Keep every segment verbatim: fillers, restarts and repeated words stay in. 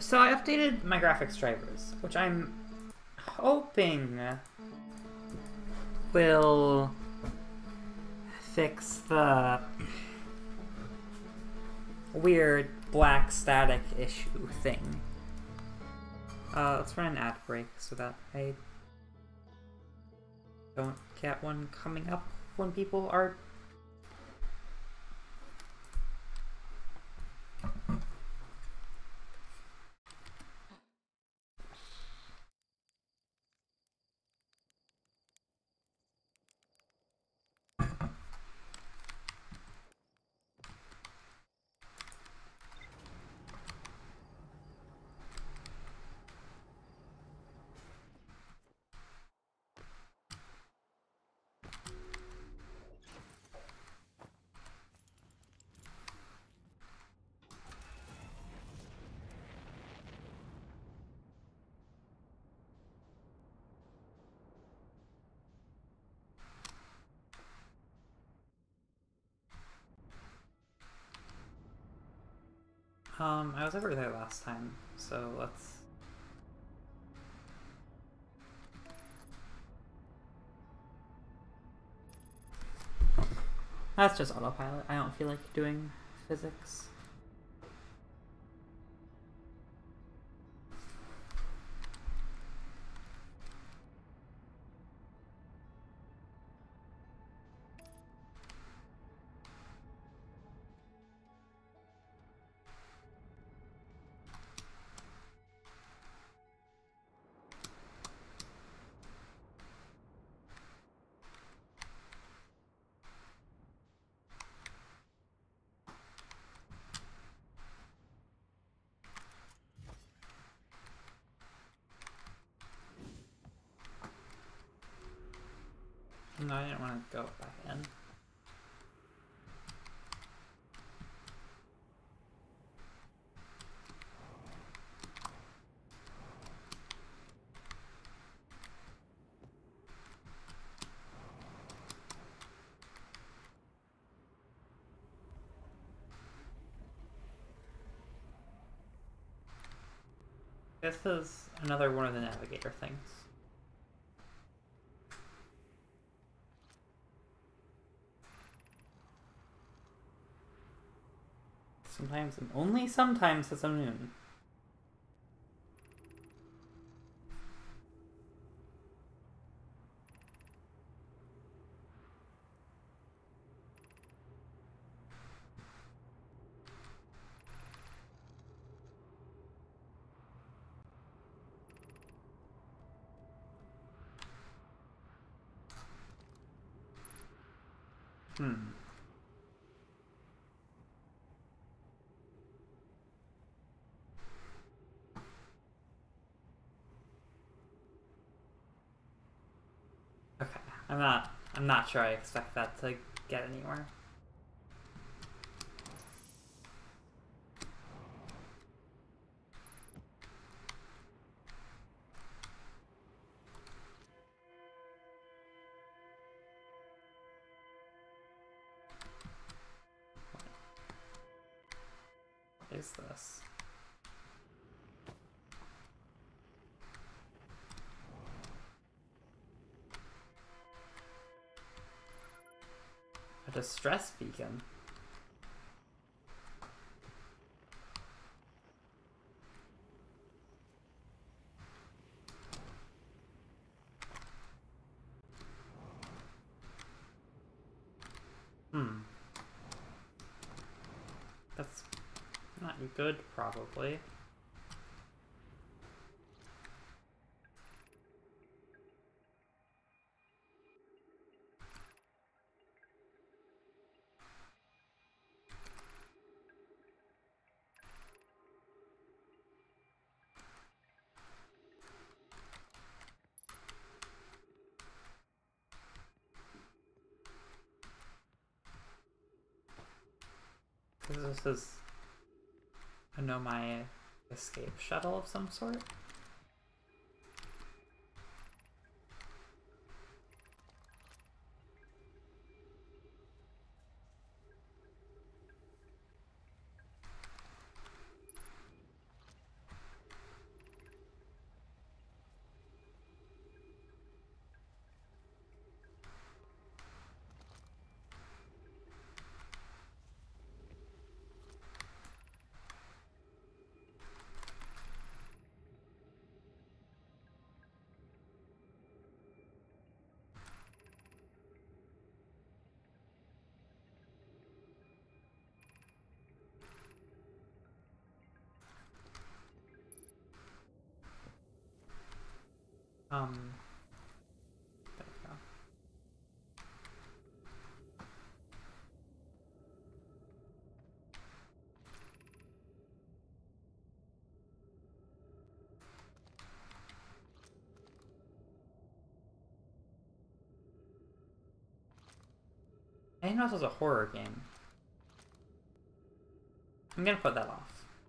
So I updated my graphics drivers, which I'm hoping will fix the weird black static issue thing. Uh, let's run an ad break so that I don't get one coming up when people are... Um, I was over there last time, so let's... That's just autopilot. I don't feel like doing physics. No, I didn't want to go back in. This is another one of the navigator things. Sometimes, and only sometimes, it's a moon. Hmm. Okay, I'm not, I'm not sure I expect that to get anywhere. What is this? A distress beacon. Hmm. That's not good, probably. This is, I know, my escape shuttle of some sort. Um, there we go. I didn't know this was a horror game. I'm gonna put that off.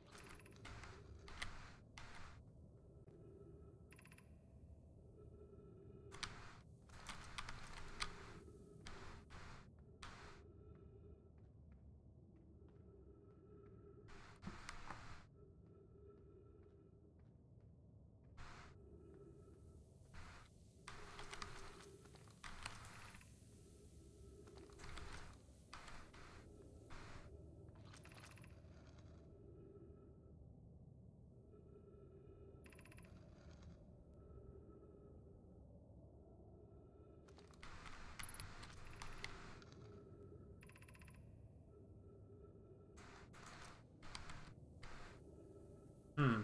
Hmm.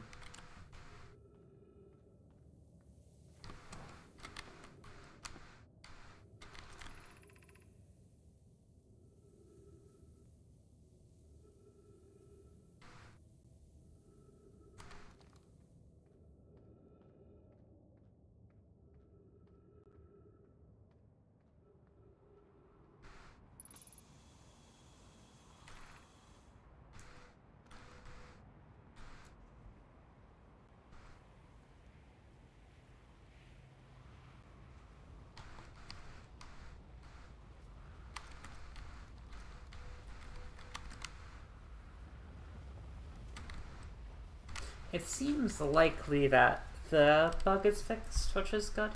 It seems likely that the bug is fixed, which is good.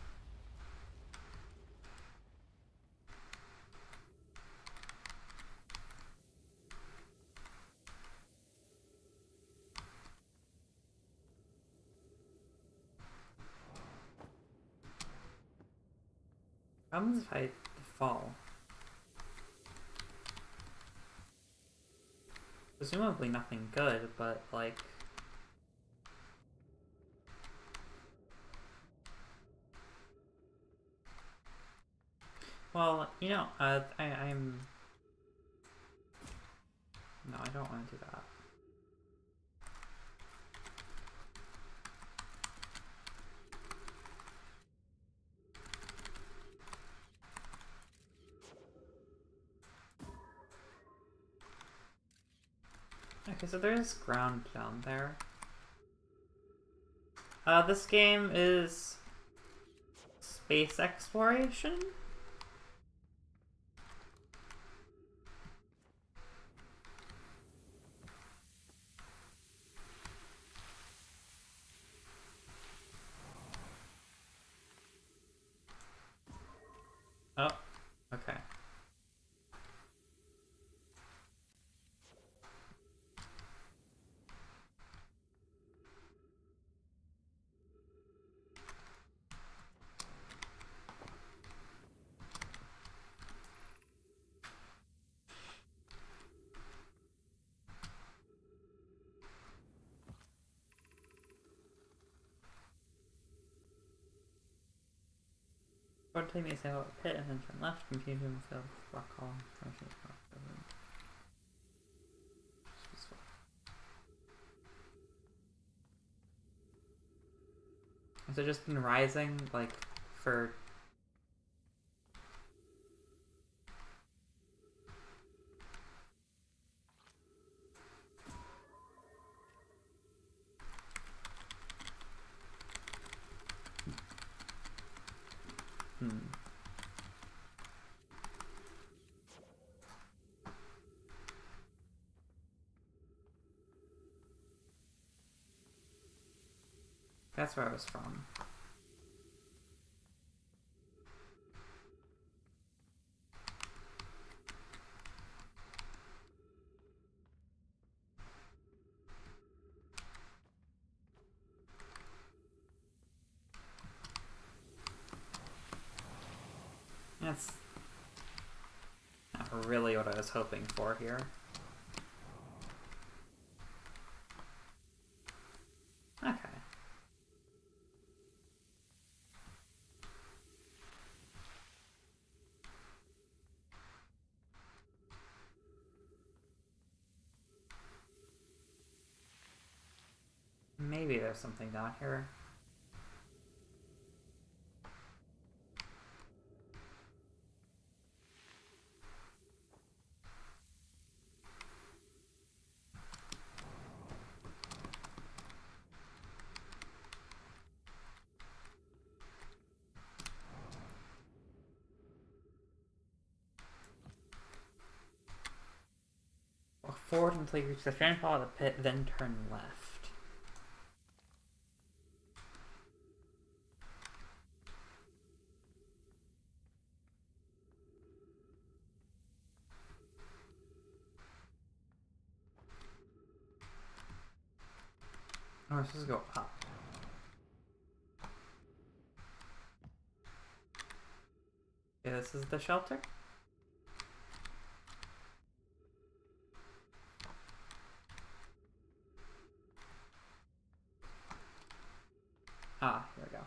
What happens if I fall? Presumably nothing good, but like... Well, you know, uh, I, I'm... No, I don't want to do that. Okay, so there's ground down there. Uh, this game is... space exploration? Oh, okay. Forward take me a sample of pit and then turn left, continue to fill rock column. Has it just been rising, like, for... Hmm. That's where I was from. That's not really what I was hoping for here. Okay. maybe there's something down here. Walk forward until you reach the strand fall of the pit, then turn left. Oh, we're supposed to go up. Okay, this is the shelter? Ah, here we go.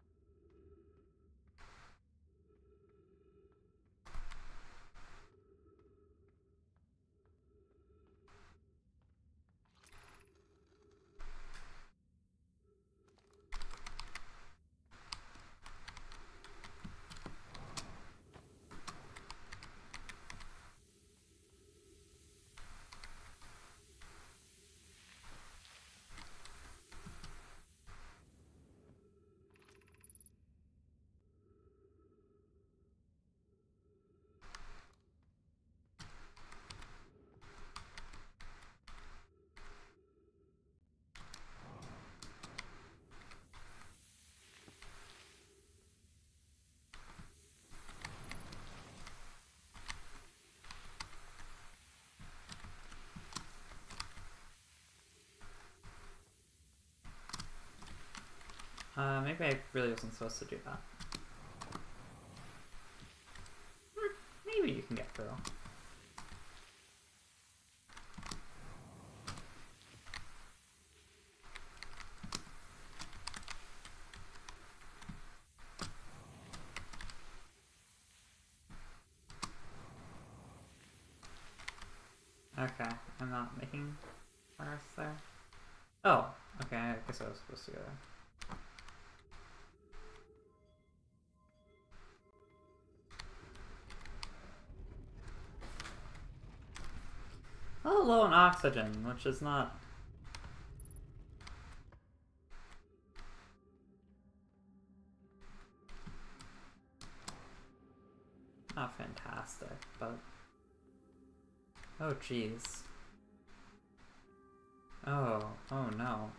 Uh, maybe I really wasn't supposed to do that. Hmm, maybe you can get through. Okay, I'm not making progress there. Oh, okay, I guess I was supposed to go there. A little low on oxygen, which is not... not fantastic, but... oh, jeez. Oh, oh no.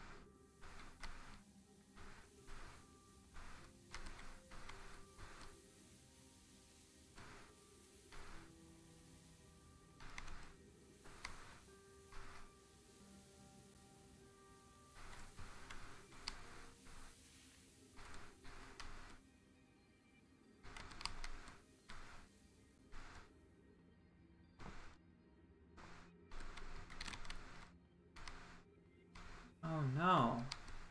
Oh no.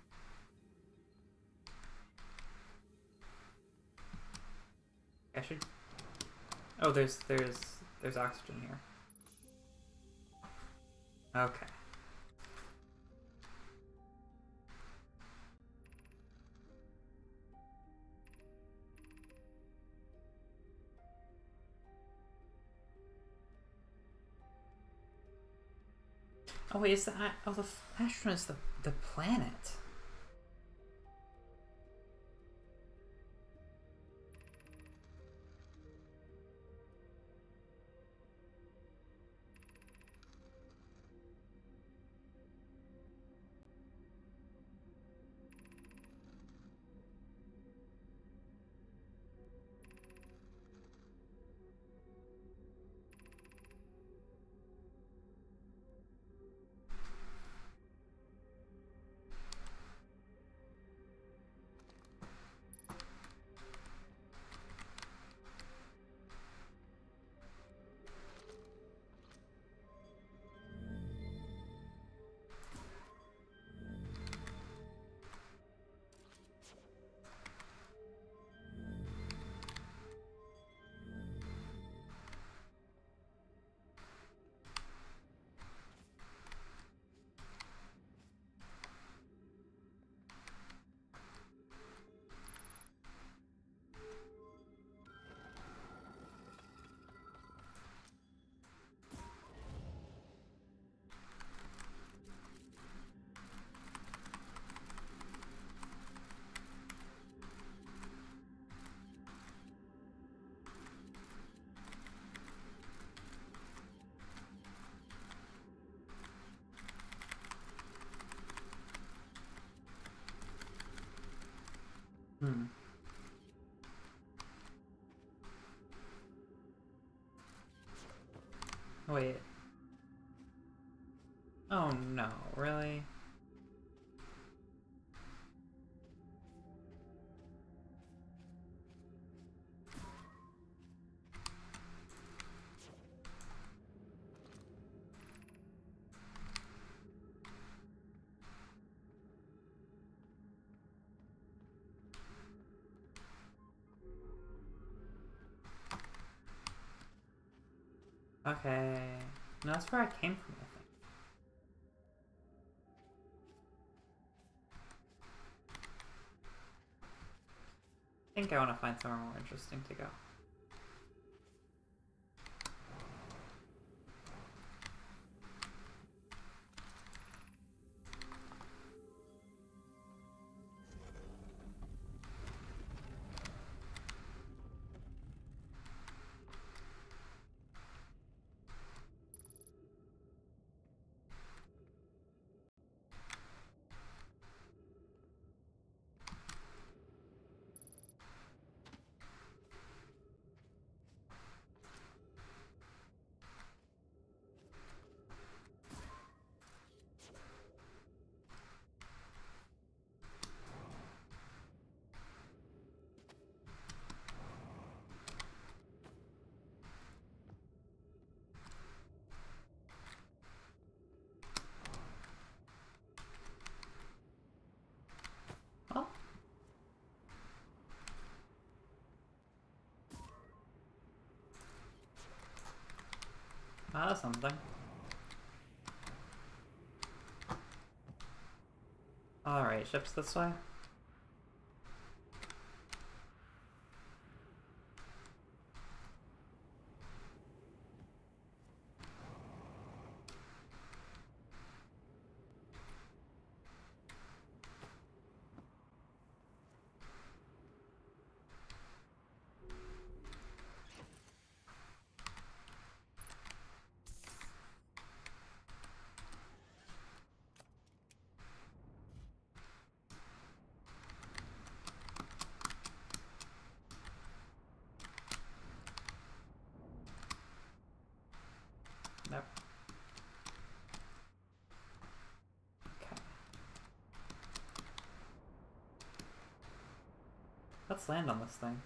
I should... oh, there's, there's, there's oxygen here. Okay. Oh wait, is that... oh, the Flashstone is the, the planet. Hmm. Wait. Oh no, really? Okay. No, that's where I came from, I think. I think I want to find somewhere more interesting to go. Well. Ah, that's something. Alright, ships this way. Nope. Okay. Let's land on this thing.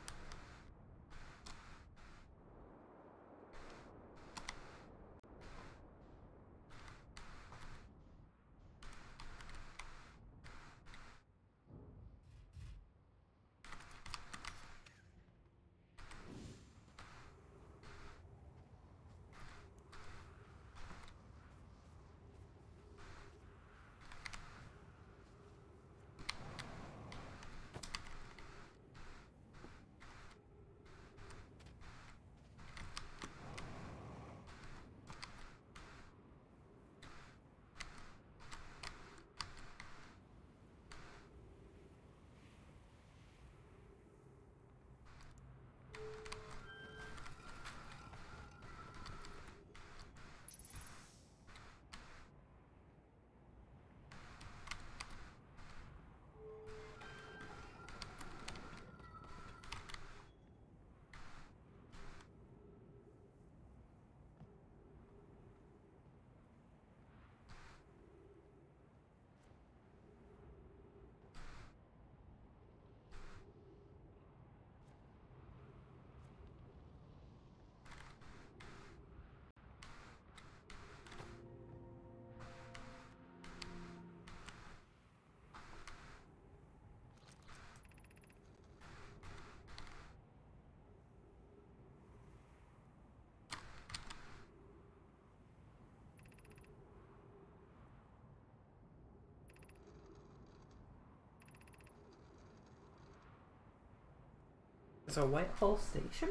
Is there a Whitehall station?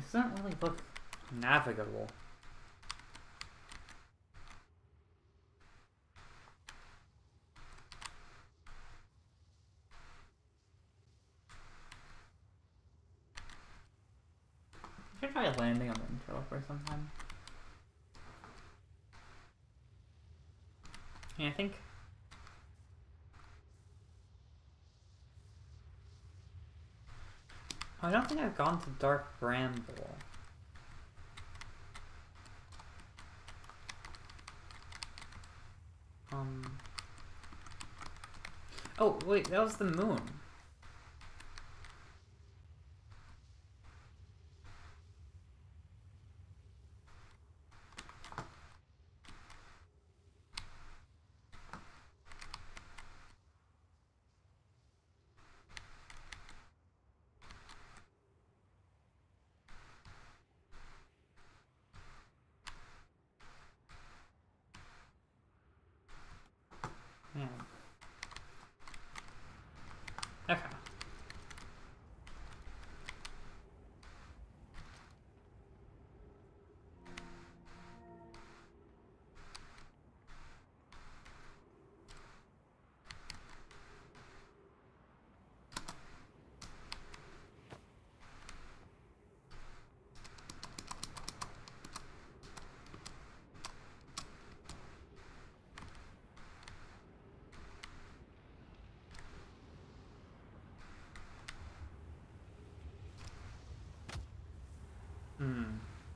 This doesn't really look navigable. I should try landing on the interloper sometime. Yeah, I think... I don't think I've gone to Dark Bramble. Um... Oh, wait, that was the moon. Yeah. Okay. Hmm.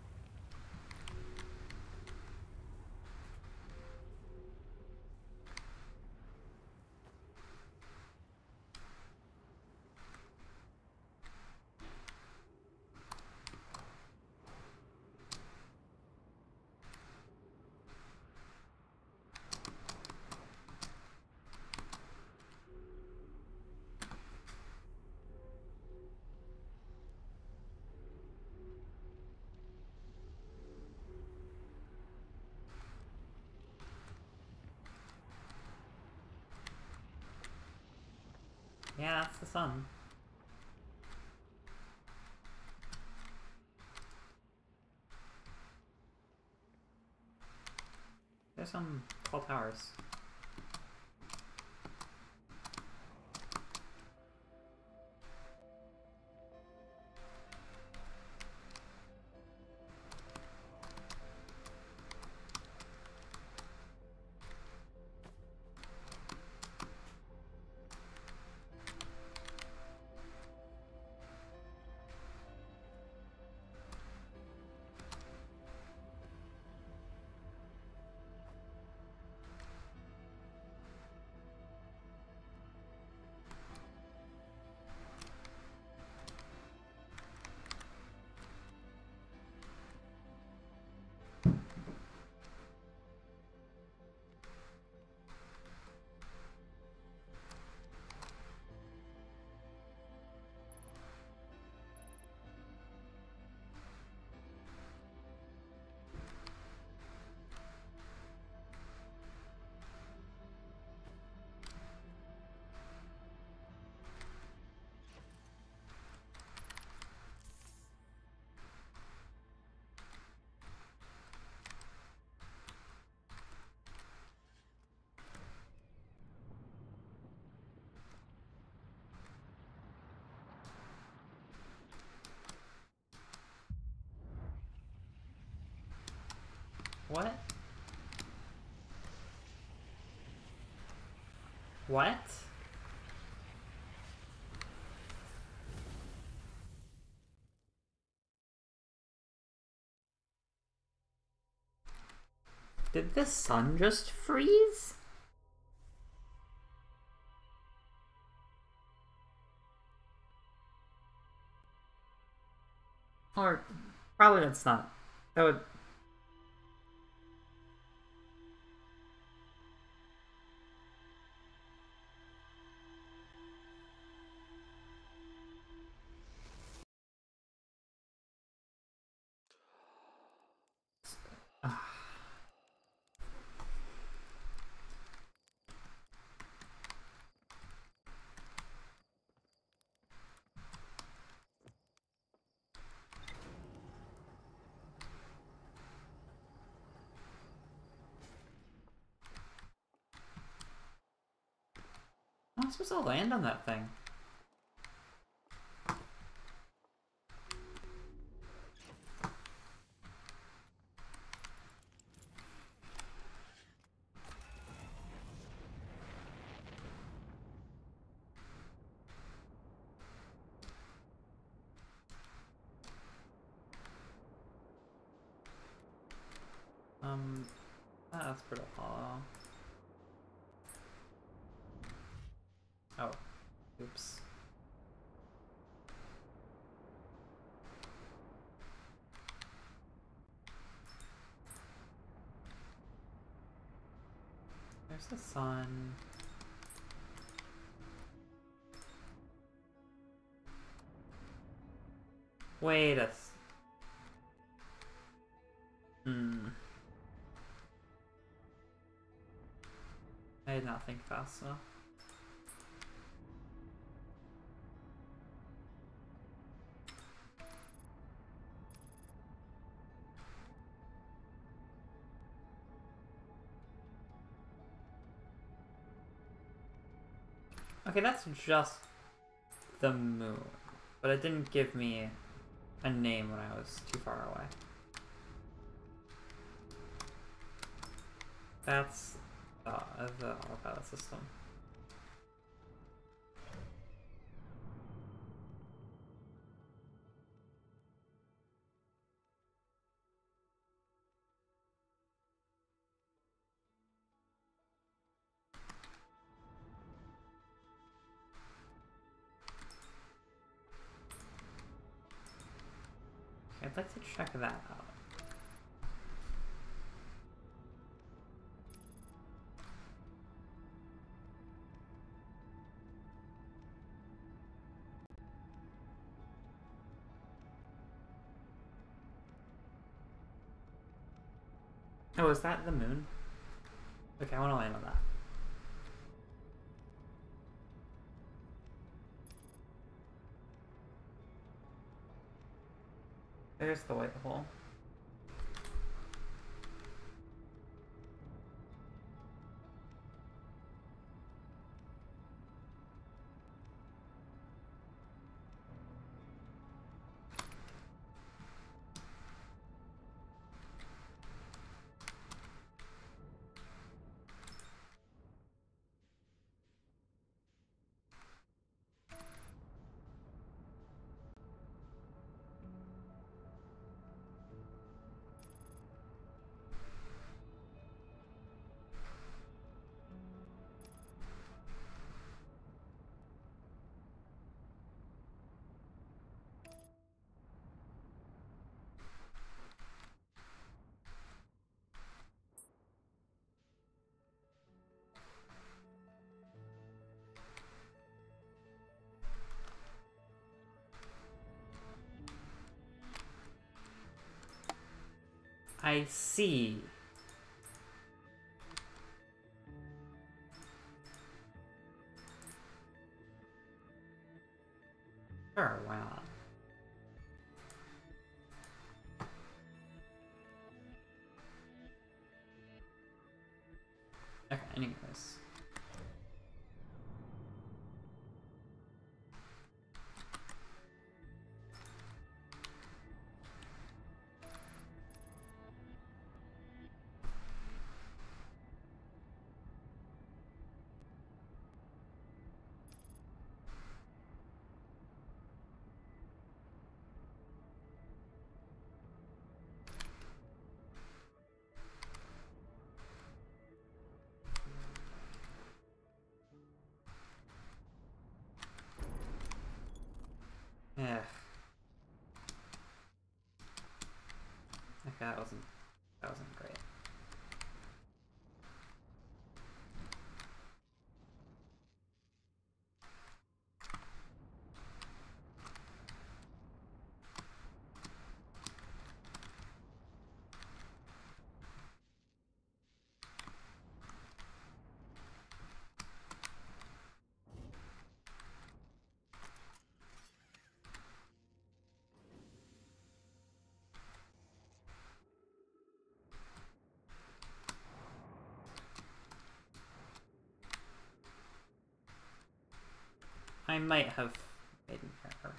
Yeah, that's the sun. There's some tall towers. What? What? Did the sun just freeze? Or probably that's not. That would. am I supposed to land on that thing? Um, that's pretty hollow. Oh, oops. There's the sun. Wait a s- Hmm. I did not think fast enough. Okay, that's just the moon, but it didn't give me a name when I was too far away. That's uh, the autopilot system. I'd like to check that out. Oh, is that the moon? Okay, I want to land on that. There's the white hole. I see. Sure, why not? Okay, anyways. Yeah. Okay, that wasn't that wasn't great. I might have made an error.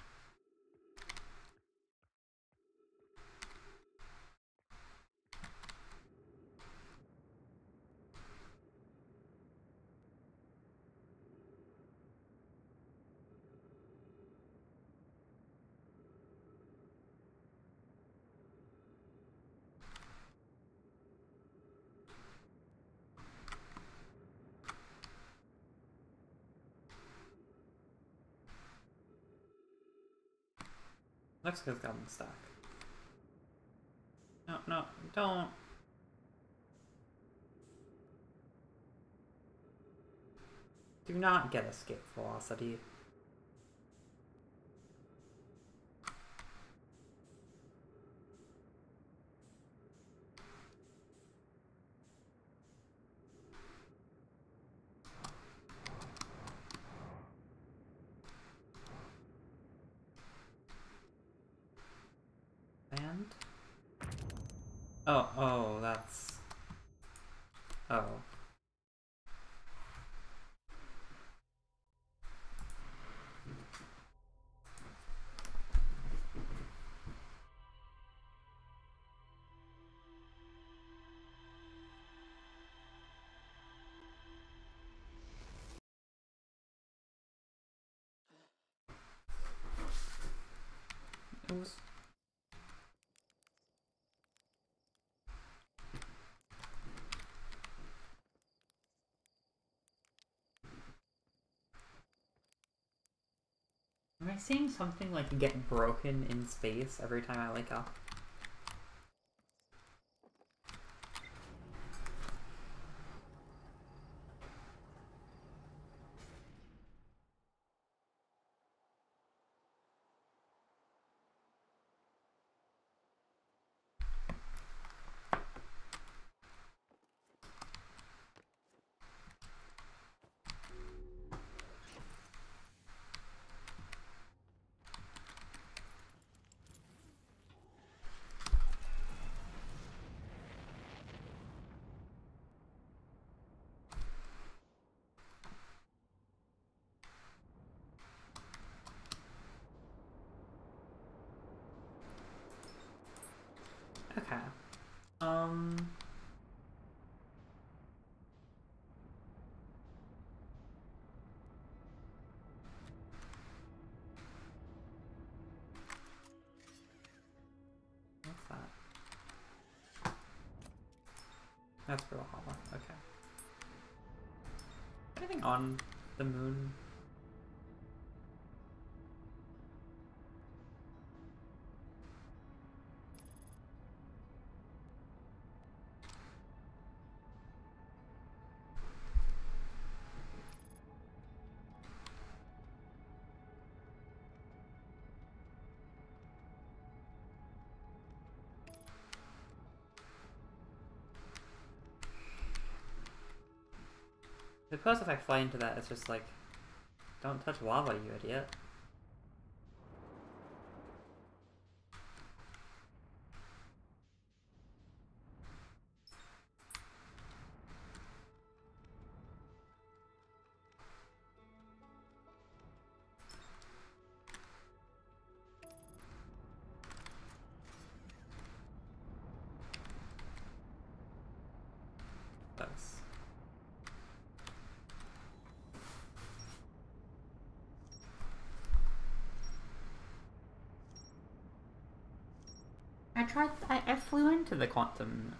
Looks like it's gotten stuck. No, no, don't. Do not get escape velocity. And? Oh, oh, that's... Oh. It was... Am I seeing something like get broken in space every time I wake up? Okay. Um... What's that? That's Brawlhalla, okay. Anything on the moon? I suppose if I fly into that, it's just like, don't touch lava, you idiot. Thanks. I tried, I, I flew into the quantum.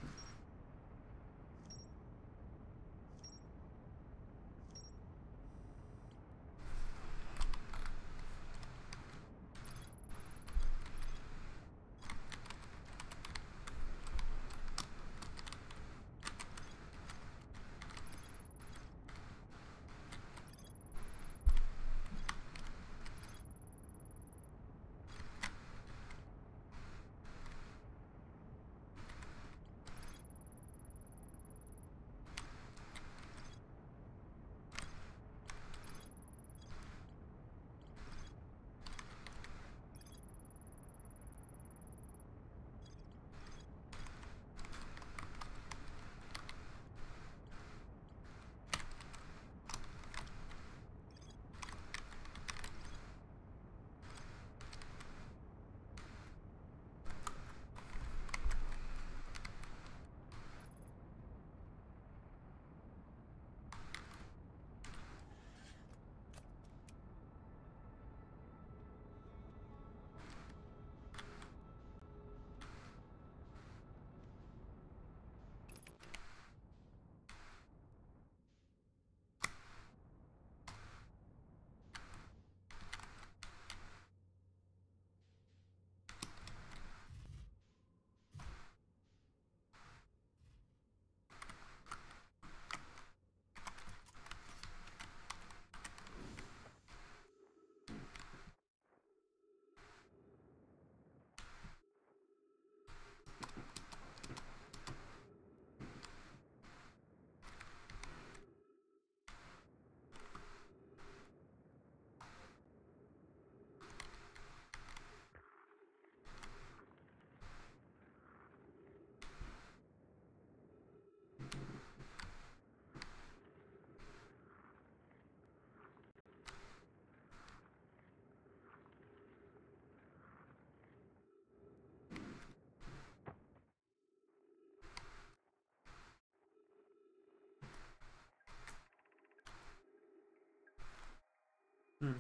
Hmm.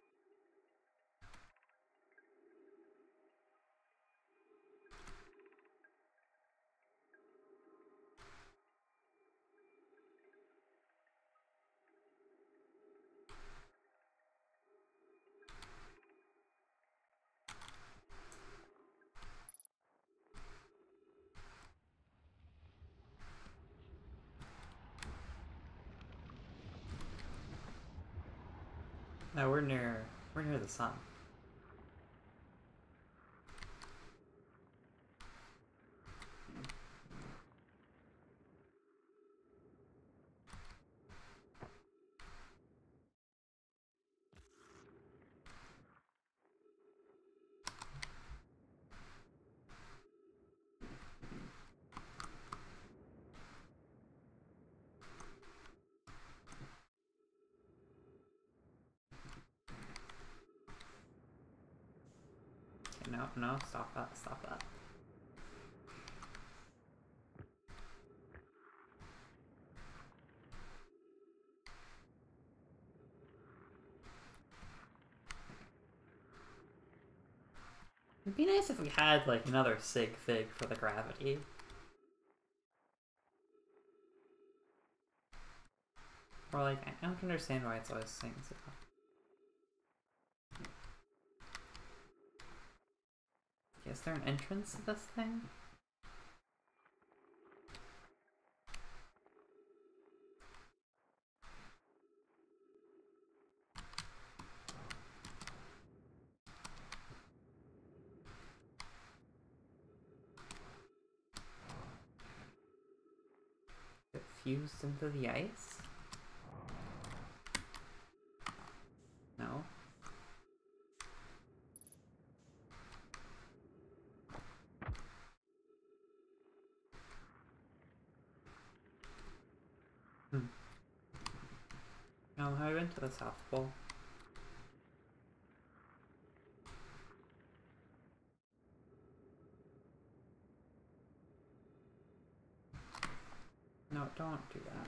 No, we're near we're near the sun. Okay, no, no, stop that, stop that. It'd be nice if we had, like, another sig fig for the gravity. Or, like, I don't understand why it's always saying so. Is there an entrance to this thing? It fused into the ice? No. Hmm. No, I went to the South Pole. No, don't do that.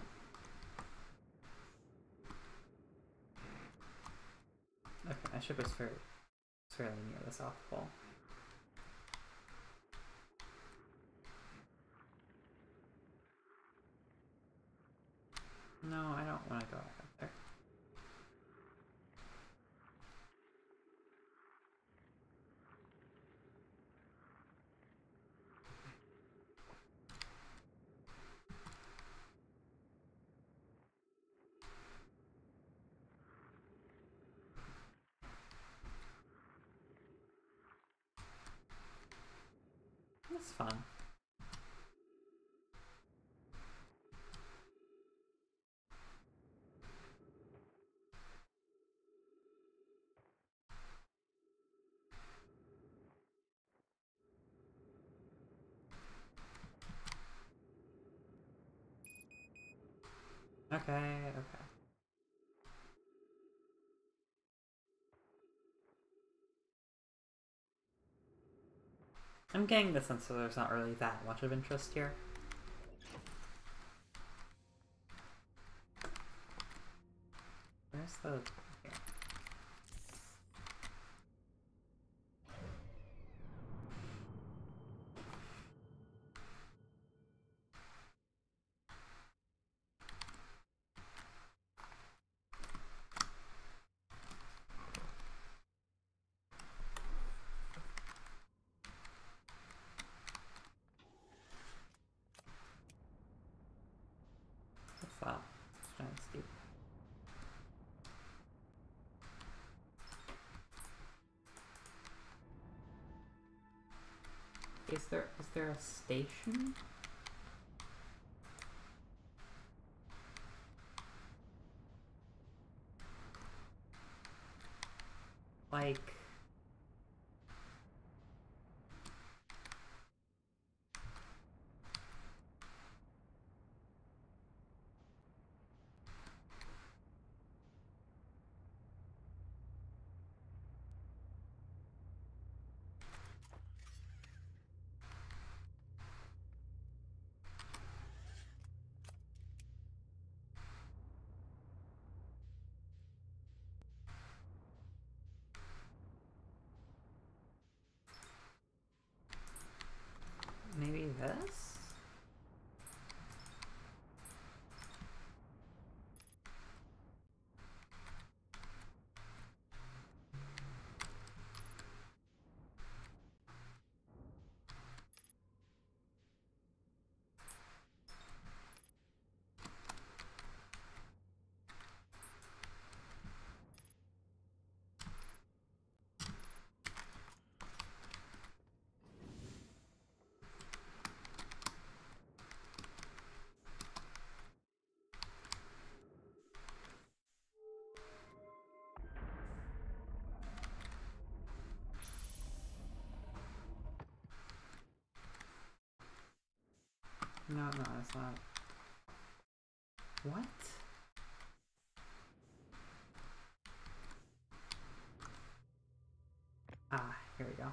Okay, my ship is fairly, fairly near the South Pole. No, I don't want to go back up there. That's fun. Okay, okay. I'm getting the sense that there's not really that much of interest here. Where's the... Here. What's that? It's kind of steep. Is there is there a station? Like... this? No, no, it's not. What? Ah, here we go.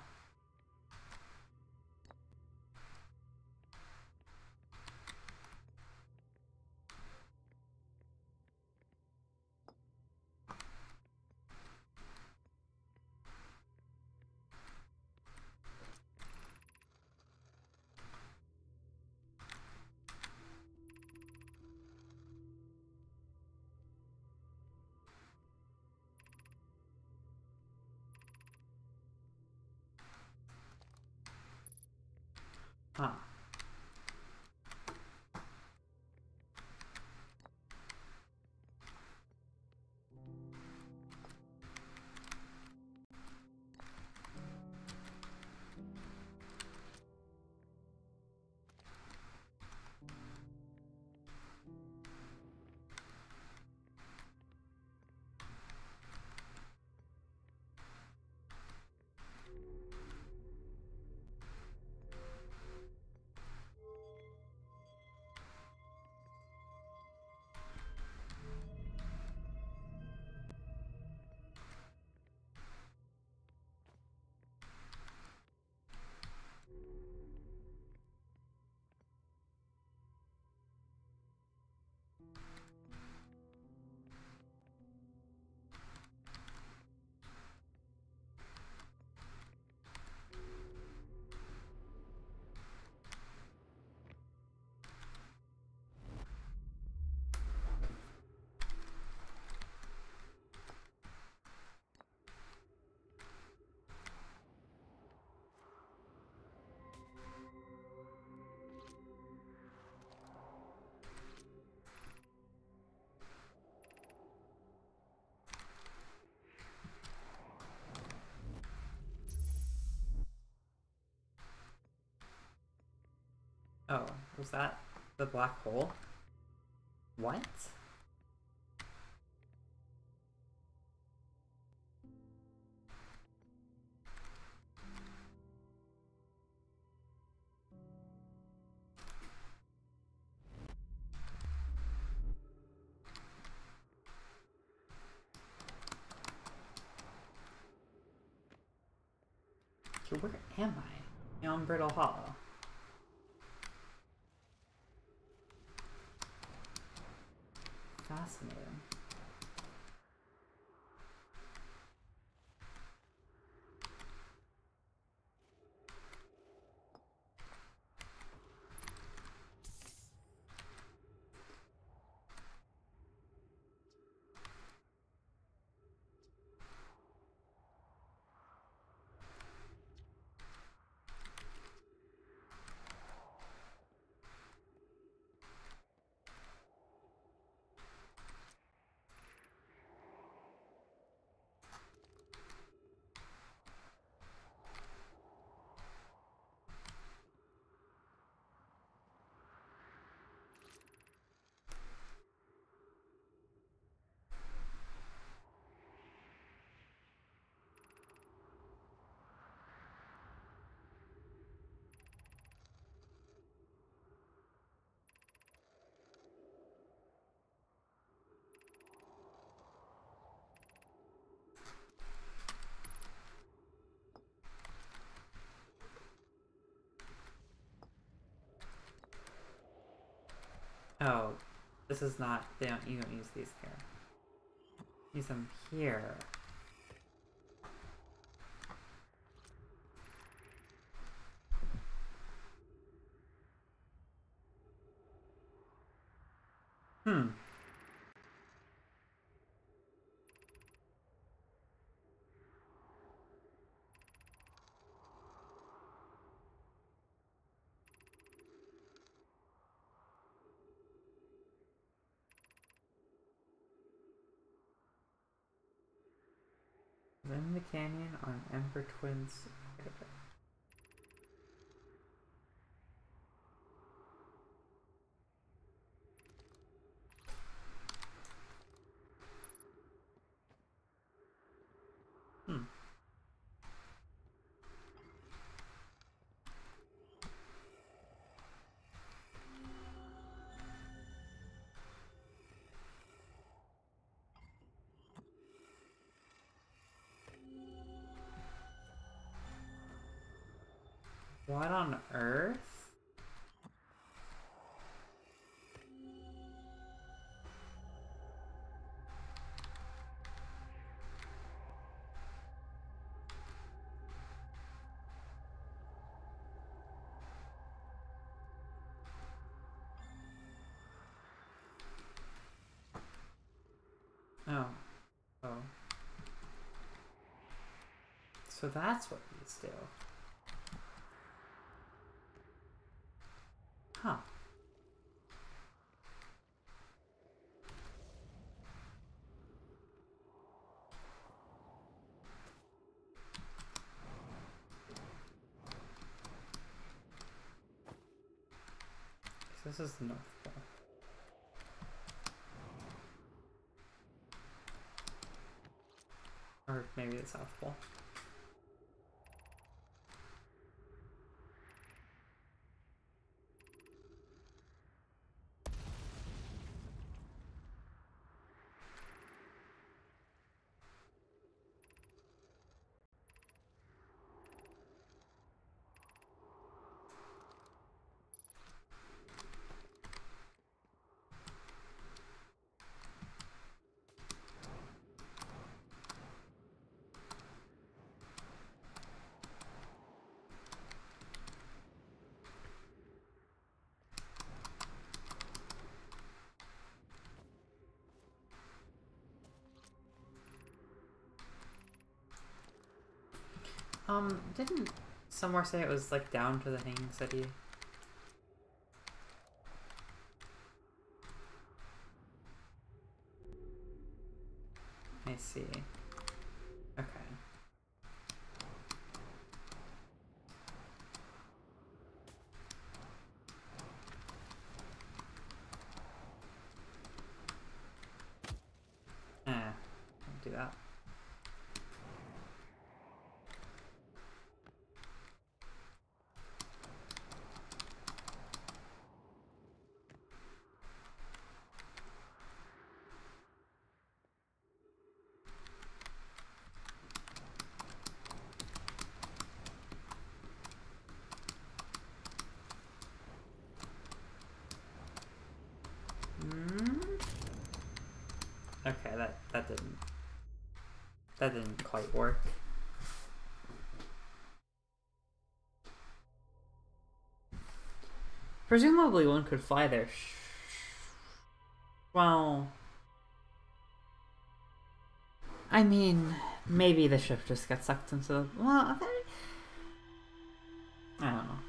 Huh. Oh, was that the black hole? What? So where am I? On Brittle Hollow. Fascinating. Oh, this is not, they don't, you don't use these here. Use them here. In the canyon on Emperor Twins. Hmm. What on earth? Oh. Oh. So that's what these do. Huh. This is the North Pole. Or maybe the South Pole. Um, didn't somewhere say it was like down to the Hanging City? I see. Okay. Eh, don't do that. Okay, that that didn't that didn't quite work. Presumably one could fly there. Well, I mean, maybe the ship just gets sucked into the... Well, I don't know.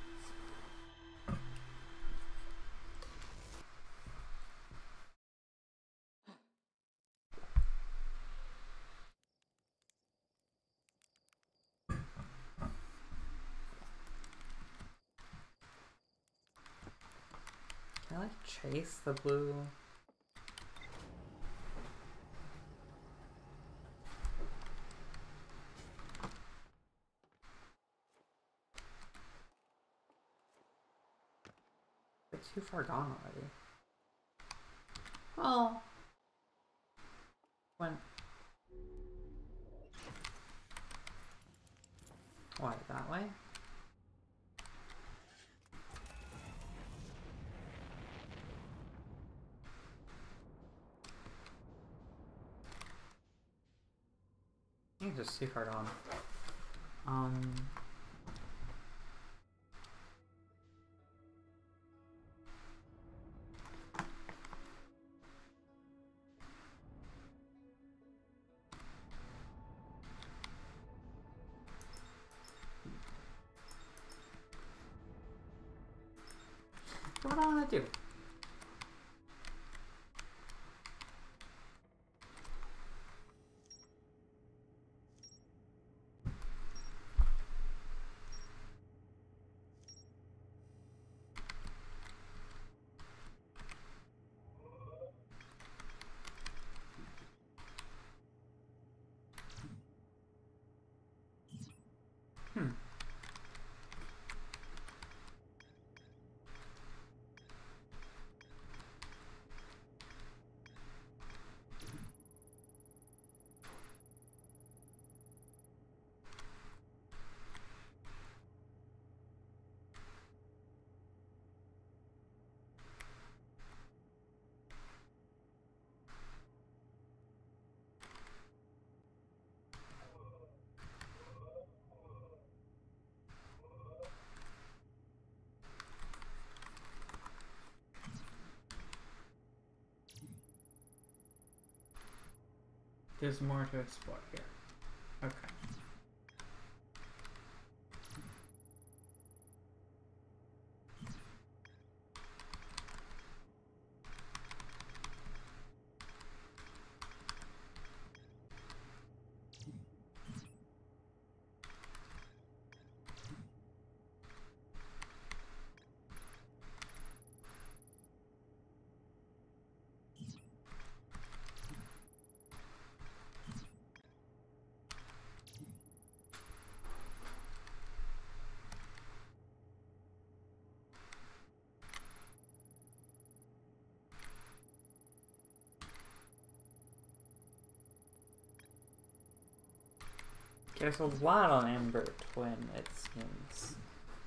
Can I, like, chase the blue... They're too far gone already. Well... When... Why, that way? I think it's just too far gone. Um... What do I want to do? there's more to explore here. Okay. There's a lot on Ember Twin, it seems.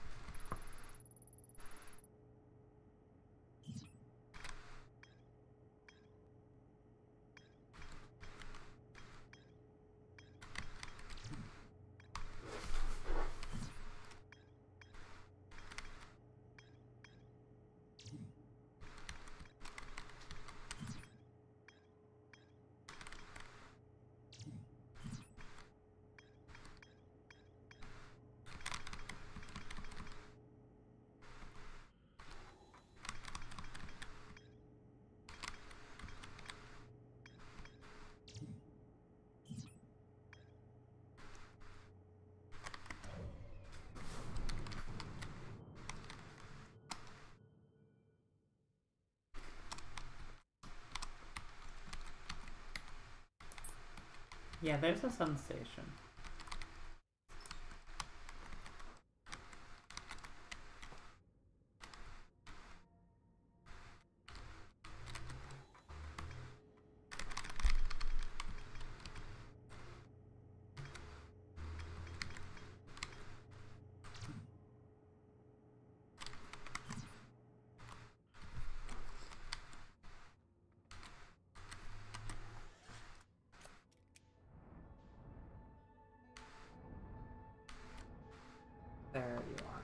Yeah, there's a sun station. There you are.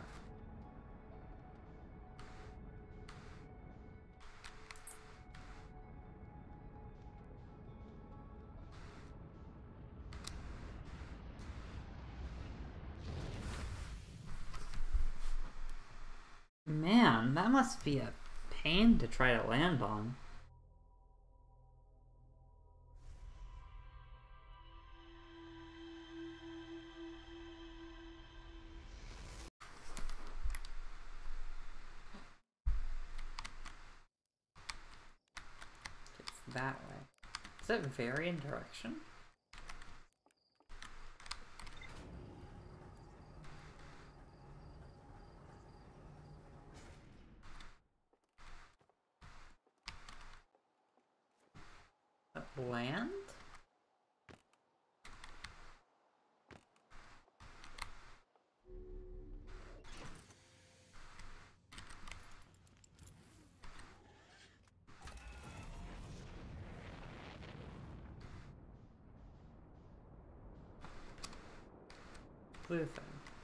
Man, that must be a pain to try to land on. It's that way. Does it vary in direction? Land? Blue thing.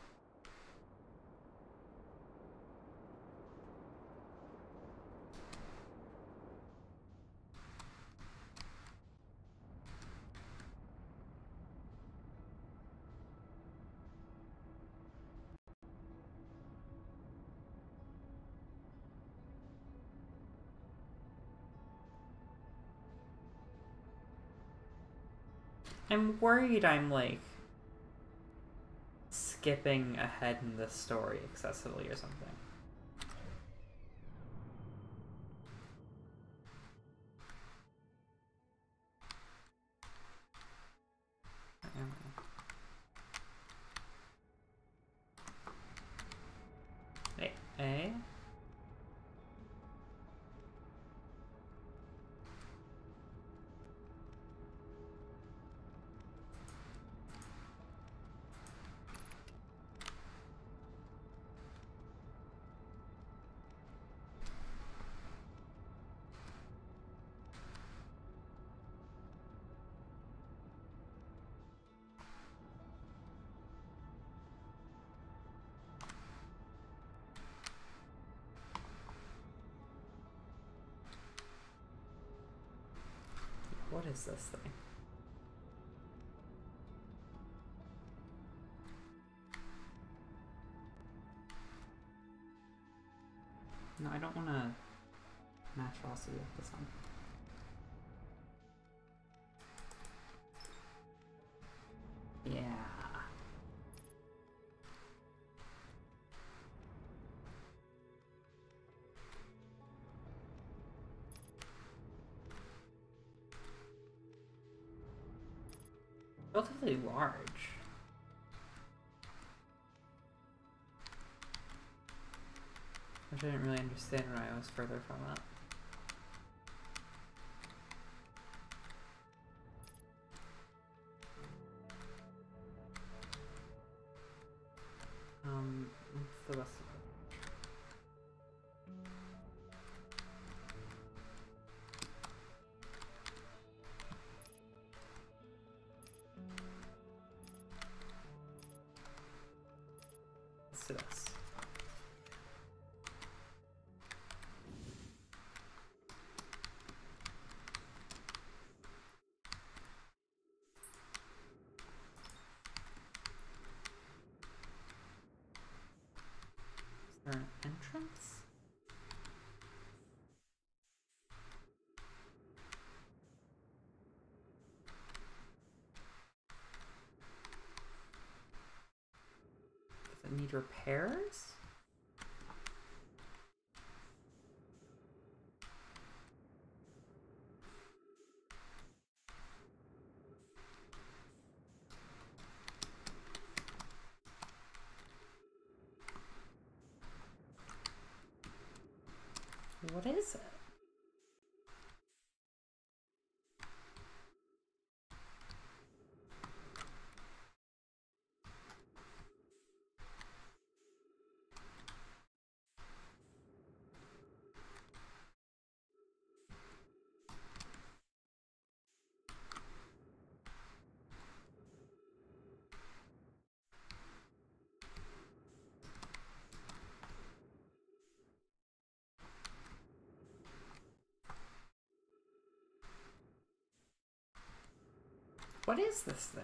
I'm worried I'm like skipping ahead in the story excessively or something. Wait, A? What is this thing? No, I don't want to match velocity with this one. Yeah. Relatively large. Which I didn't really understand when I was further from it. Um, what's the rest of it? Let's do this. Is there an entrance? Does it need repairs? What is it? What is this thing?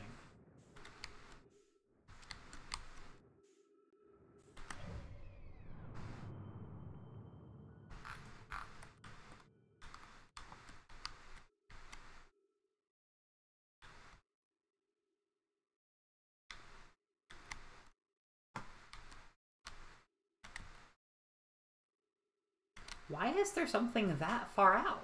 Why is there something that far out?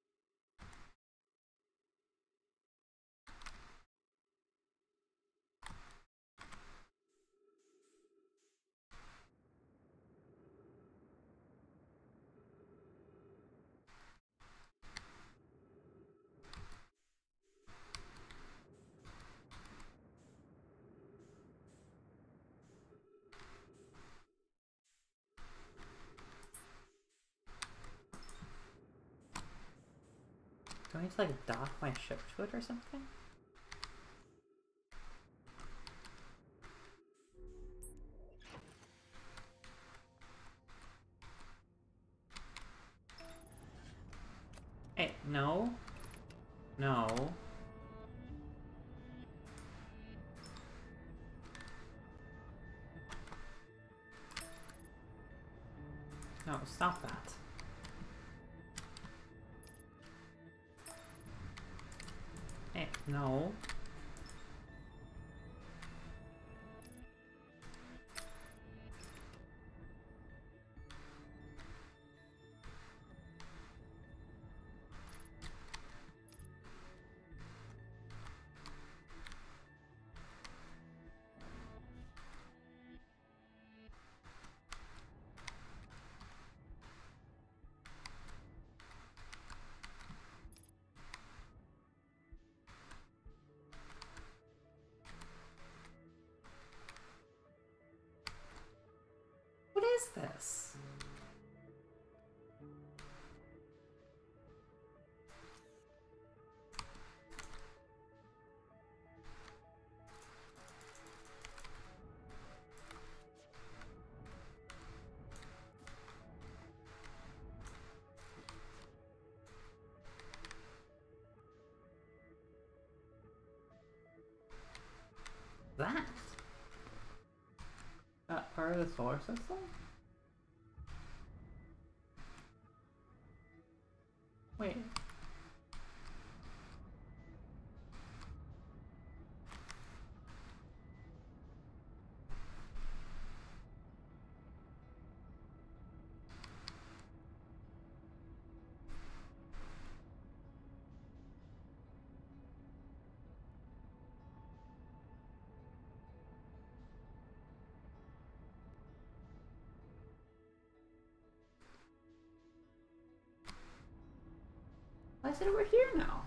Do I need to like dock my ship to it or something? Hey, no. No. No, stop that. Hey, no. What is this? That? That part of the solar system? is it over here now?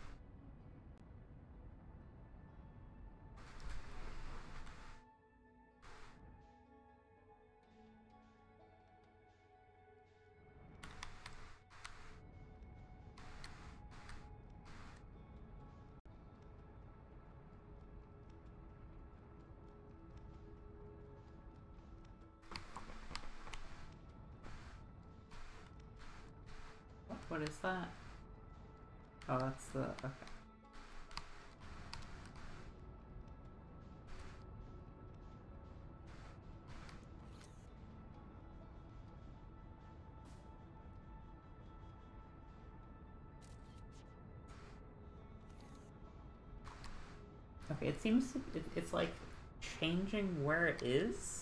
What is that? Oh, that's the... okay. Okay, it seems to, it, it's like changing where it is.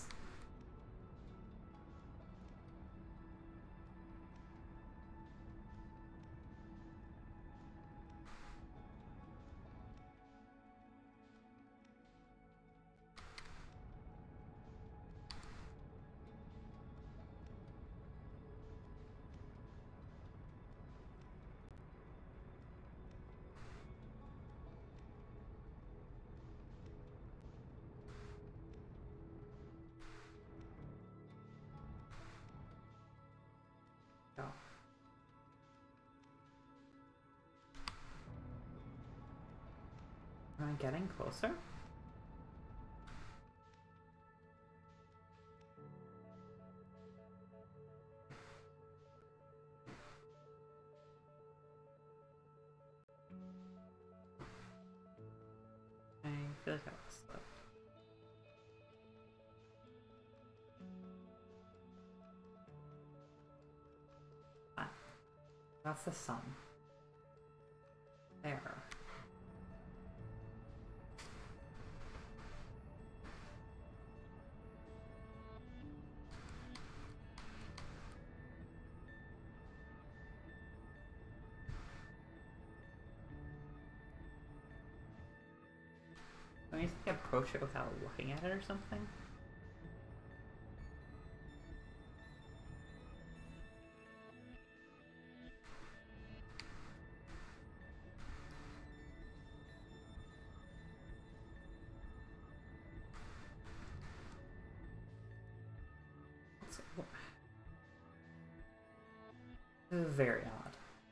Oh. Am I getting closer? I feel like I lost that. Ah, that's the sun. There. Can you like approach it without looking at it or something? This is very odd.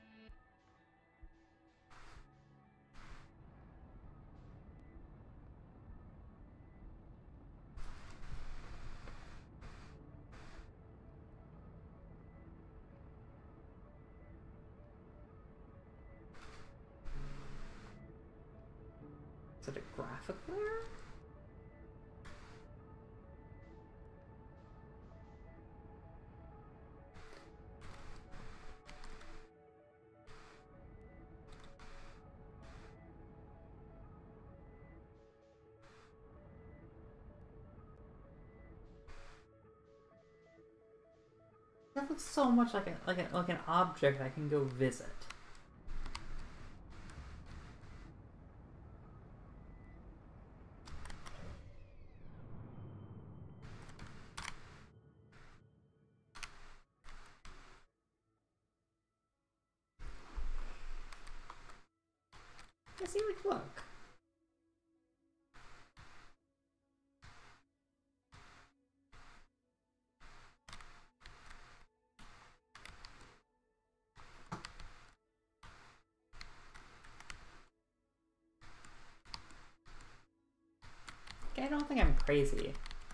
Is it a graphic layer? That looks so much like a like a like an object I can go visit. I see, like, look. I don't think I'm crazy.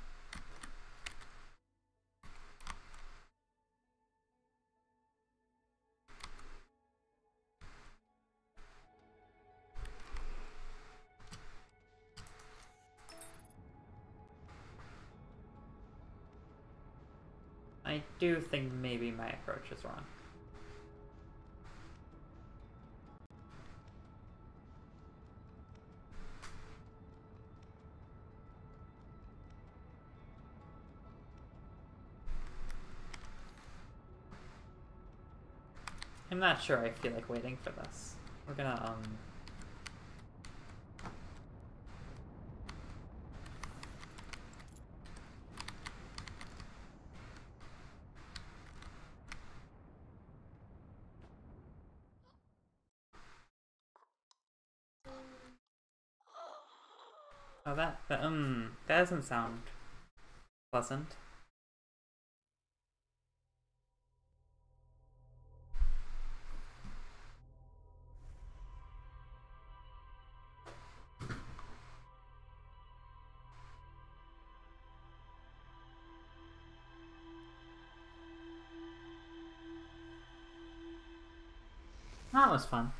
I do think maybe my approach is wrong. I'm not sure I feel like waiting for this. We're gonna, um... Oh, that, that, um, that doesn't sound pleasant. That was fun.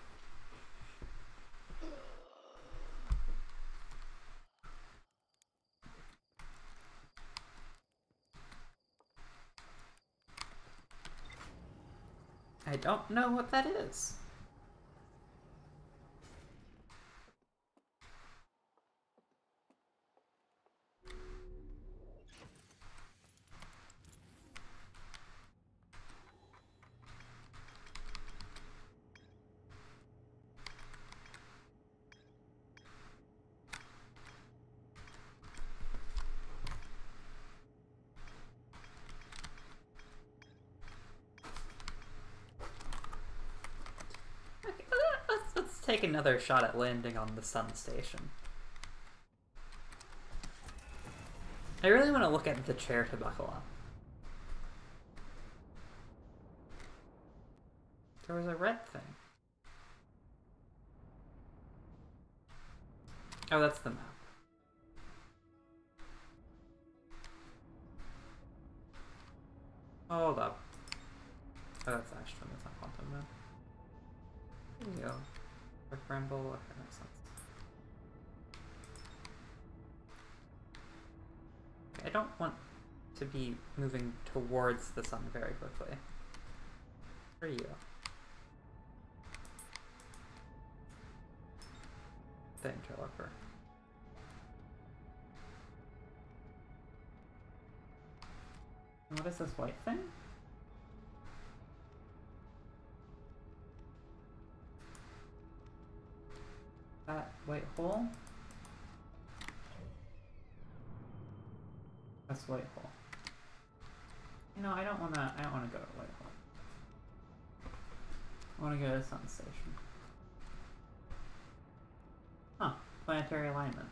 I don't know what that is. Okay, let's, let's take another shot at landing on the sun station. I really want to look at the chair to buckle up. There was a red thing. Oh, that's the map. Hold up. Oh, that's Ashton, that's not Quantum Map. There you go. Quick ramble, okay, makes sense. I don't want to be moving towards the sun very quickly. Where are you? The interloper. And what is this white thing? That white hole? That's white hole. You know, I don't wanna I don't wanna go to white hole. I wanna go to the sun station. Huh, planetary alignment.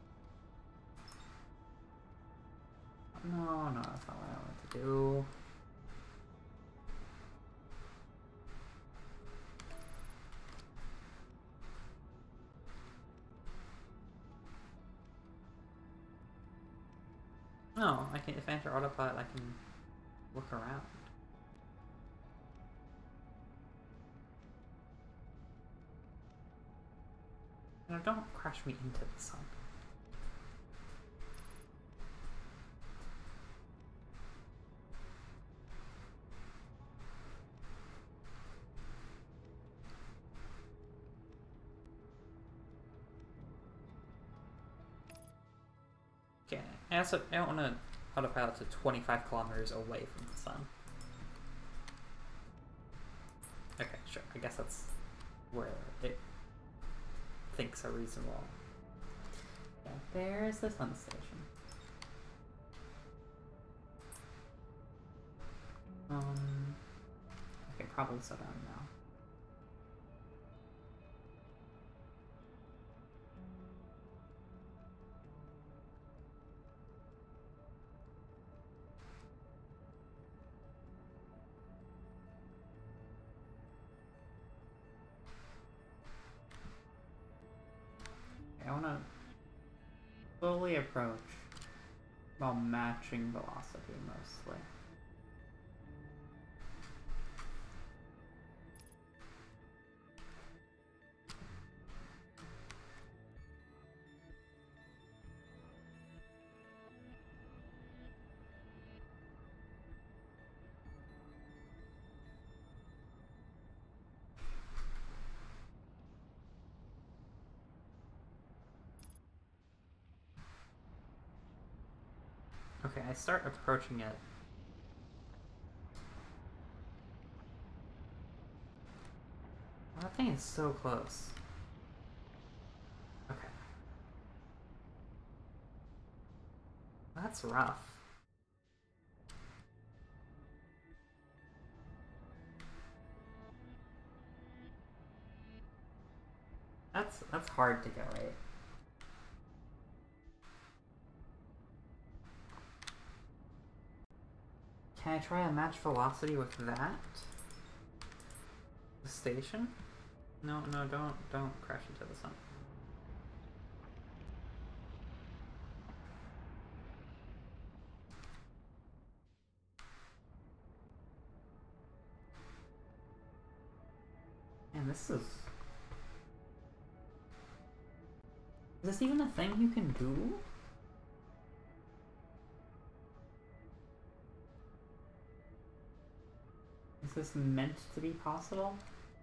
No, no, that's not what I wanted to do. No, I can, if I enter autopilot, I can look around. No, don't crash me into the sun. Okay, I also I don't want to autopilot to twenty-five kilometers away from the sun. Okay, sure. I guess that's where it thinks are reasonable. Yeah, there's the sun station. Um, okay, probably slow down now. I want to slowly approach while matching velocity mostly. Okay, I start approaching it. Oh, that thing is so close. Okay. That's rough. That's that's hard to get right. Can I try a match velocity with that? The station? No, no, don't, don't crash into the sun. Man, this is... Is this even a thing you can do? Is this meant to be possible?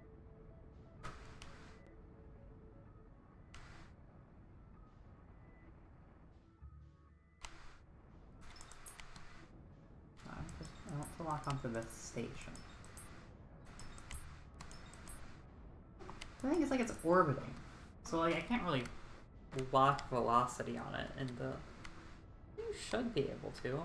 I want to lock onto this station. The thing is, like, it's orbiting. So, like, I can't really lock velocity on it, and the... You should be able to.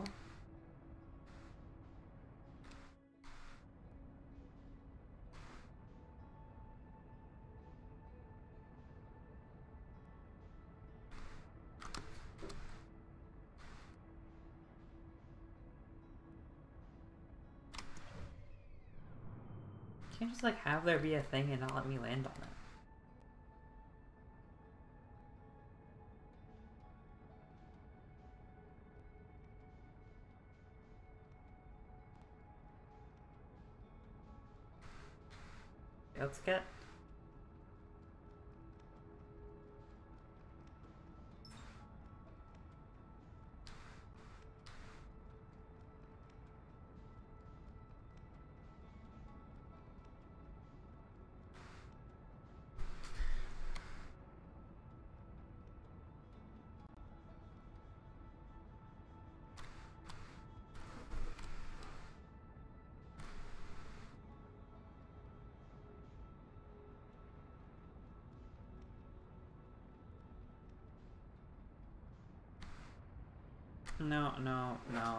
Can't just, like, have there be a thing and not let me land on it. Let's get... No, no, no.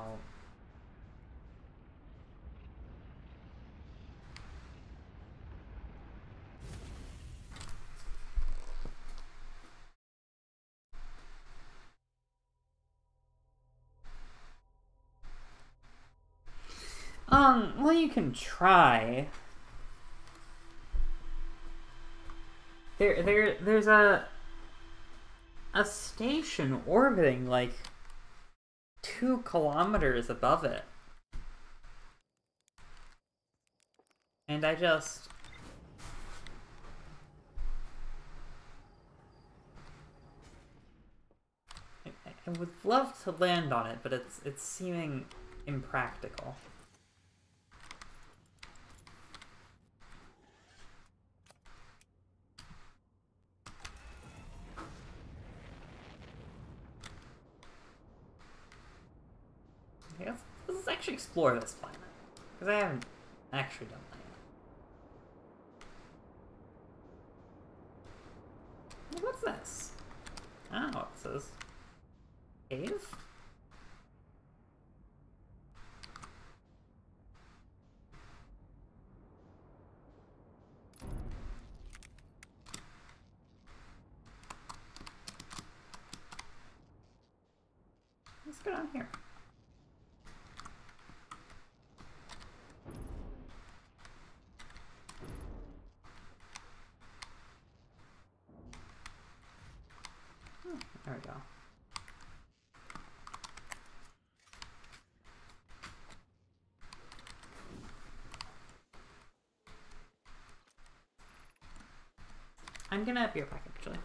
Um, well, you can try. There, there, there's a... a station orbiting, like... two kilometers above it. And I just... I, I would love to land on it, but it's it's seeming impractical. Okay, let's, let's actually explore this planet. Because I haven't actually done that yet. What's this? I don't know what this is. Cave? Let's go down here. Oh, there we go. I'm gonna be right back, actually.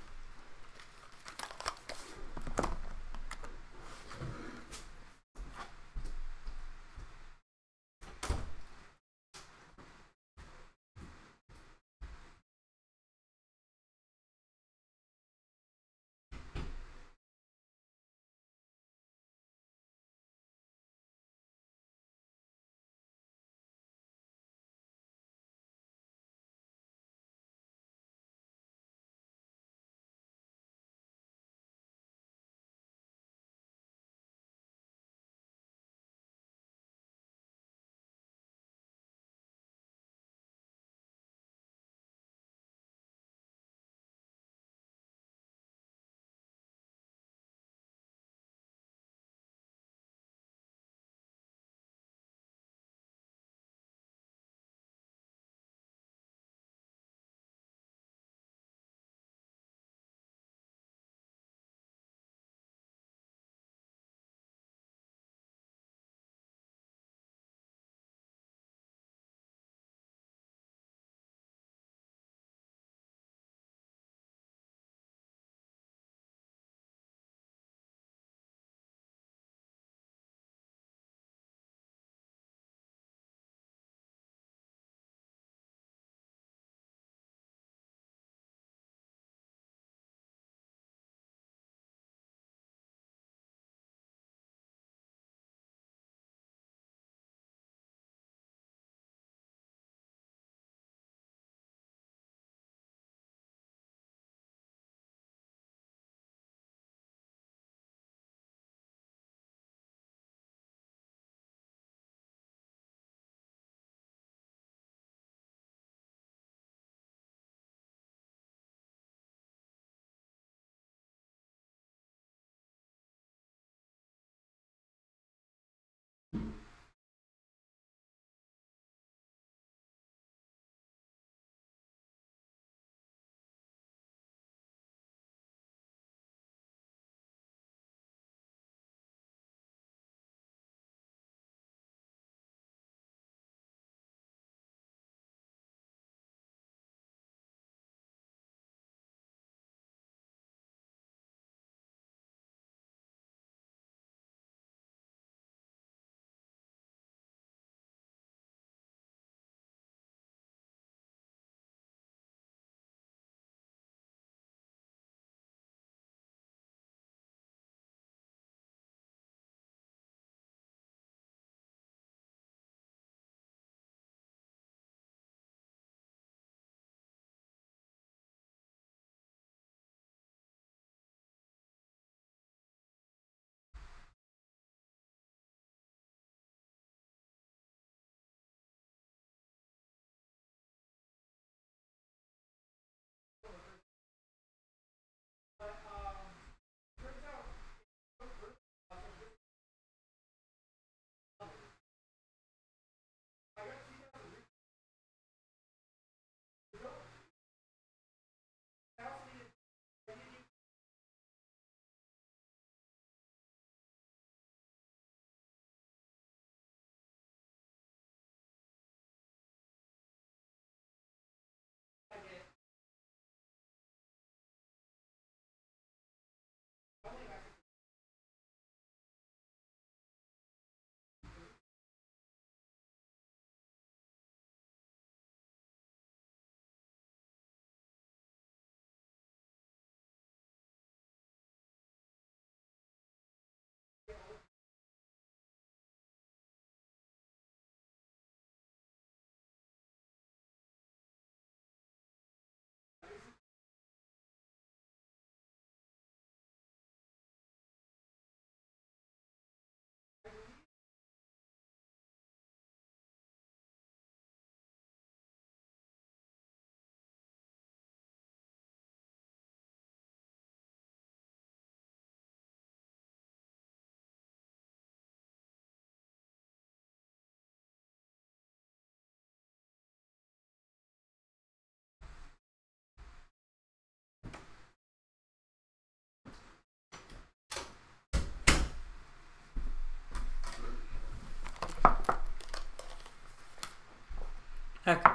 Okay.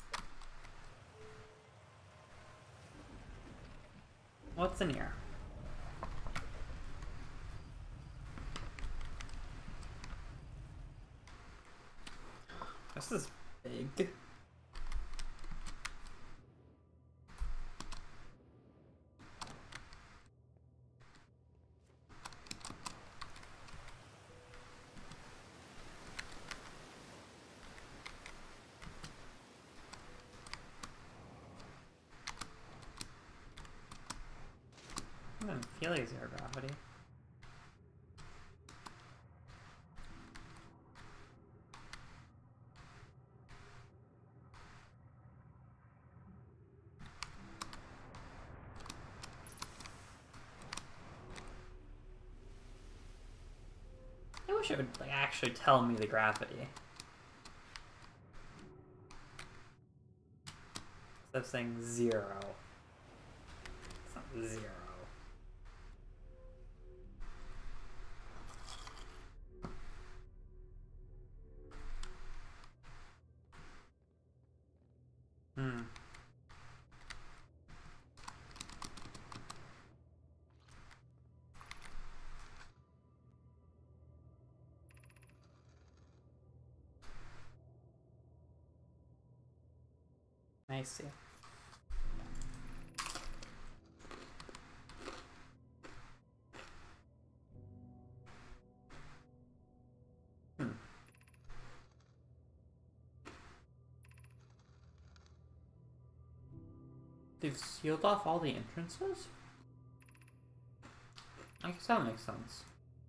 What's in here? This is big. I don't feel like zero gravity. I wish it would like actually tell me the gravity. Instead of saying zero. It's not zero. Hmm. I see. Hmm. They've sealed off all the entrances? I guess that makes sense.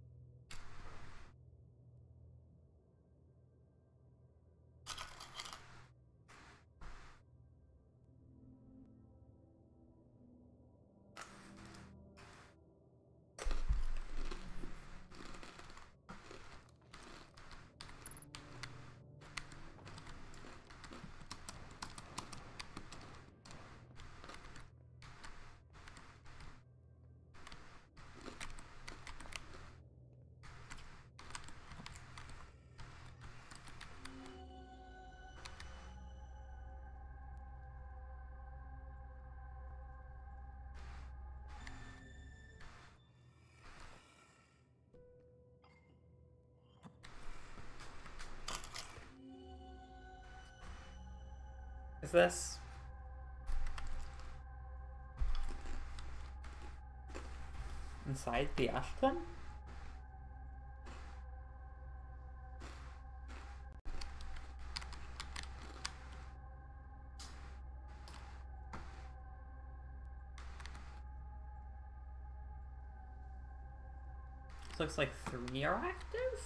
Is this inside the Ashton? This looks like three are active?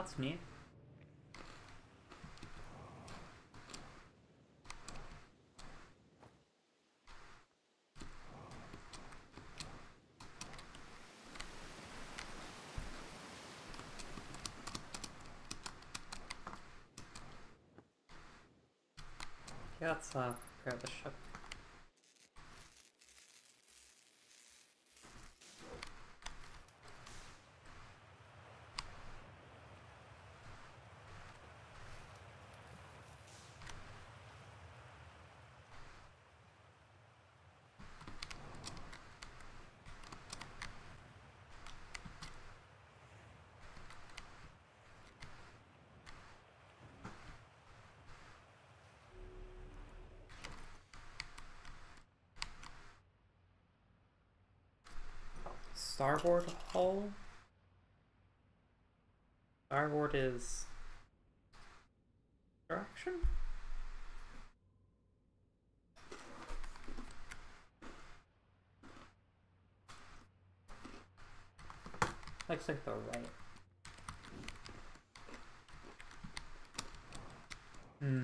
that's neat. Yeah, let's uh, prepare the ship. Starboard hull? Starboard is direction? Looks like the right. Hmm.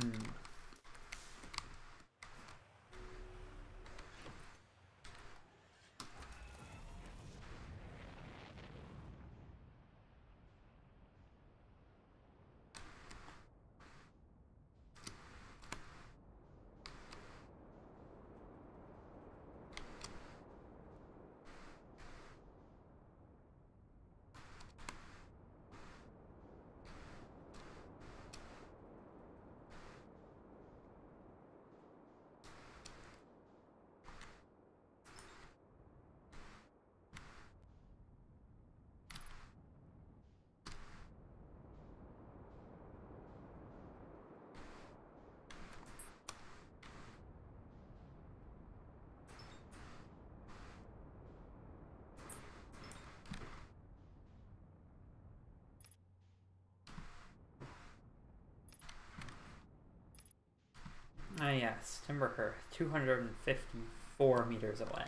Ah yes, Timberhurst, two hundred fifty-four meters away.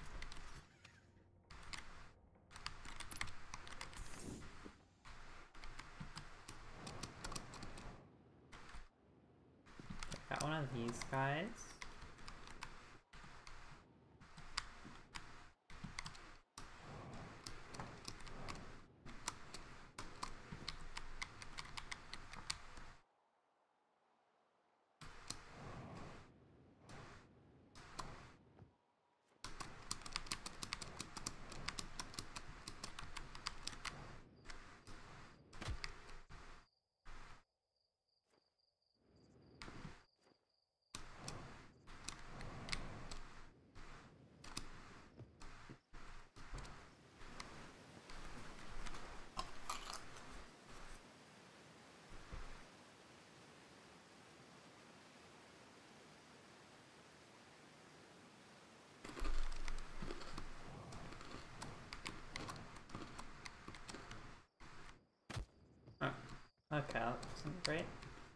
Got one of these guys. Oh, okay, that wasn't great.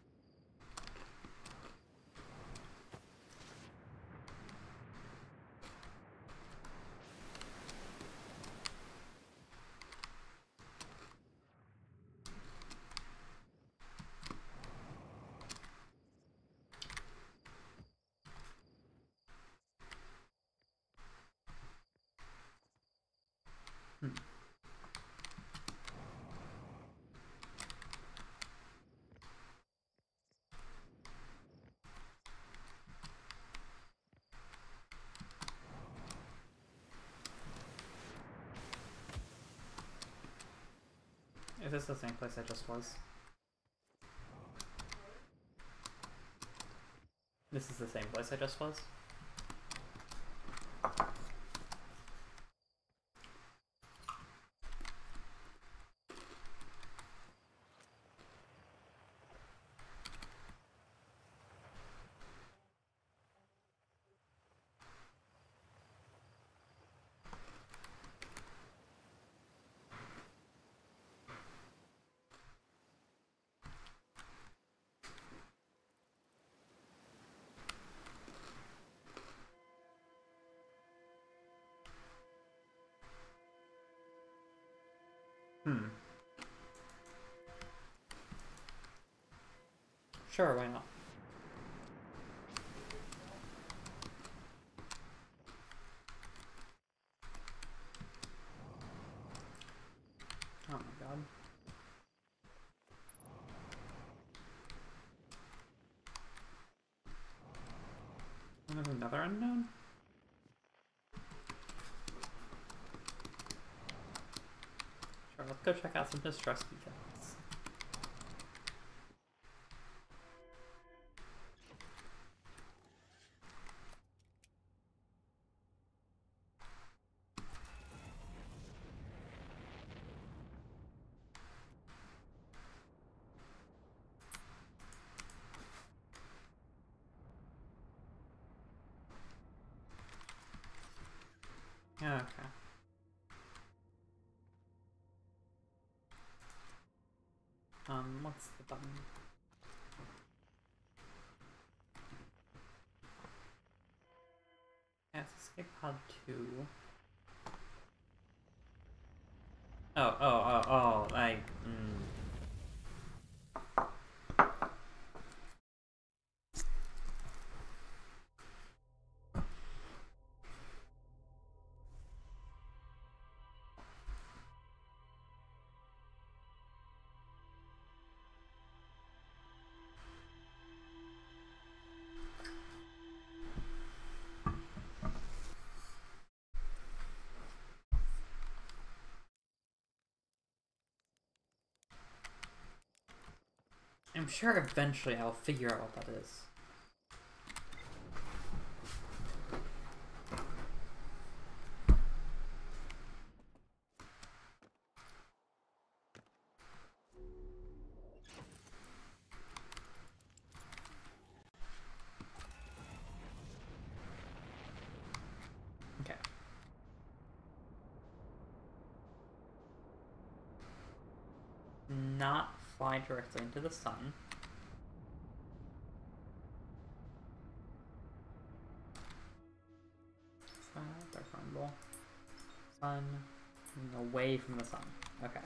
Hmm. Is this the same place I just was? This is the same place I just was? Hmm. sure, why not? Oh my god. And there's another unknown? Sure, let's go check out some distress details. Okay. Um, what's the button? Yes, escape pod two. Oh, oh, oh, oh, like, mm. I'm sure eventually I'll figure out what that is. Okay. Not fly directly into the sun. Sun, dark rumble. Sun, and away from the sun. Okay.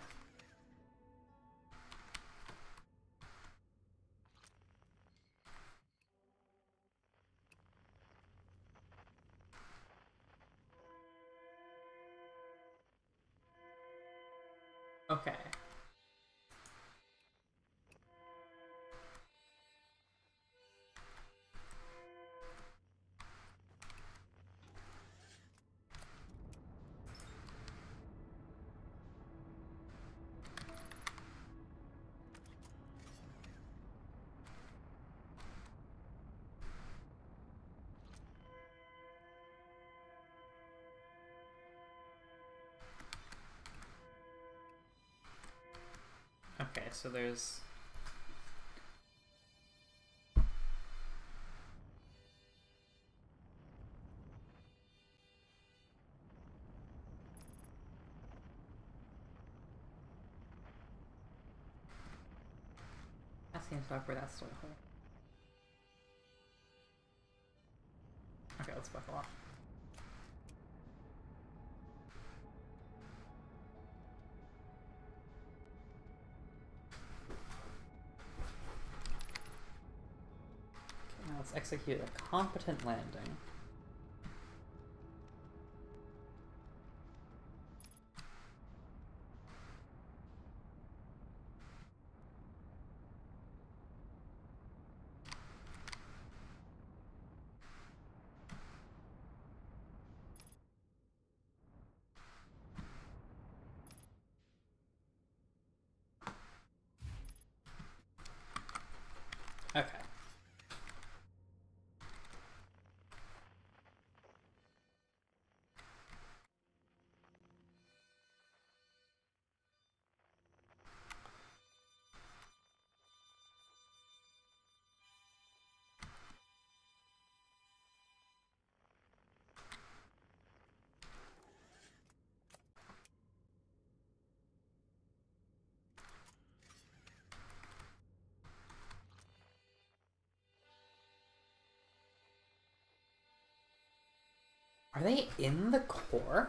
Okay. Okay, so there's... That seems to where that's sort of hole. Okay, let's buckle up. Okay, now let's execute a competent landing. Okay. Are they in the core?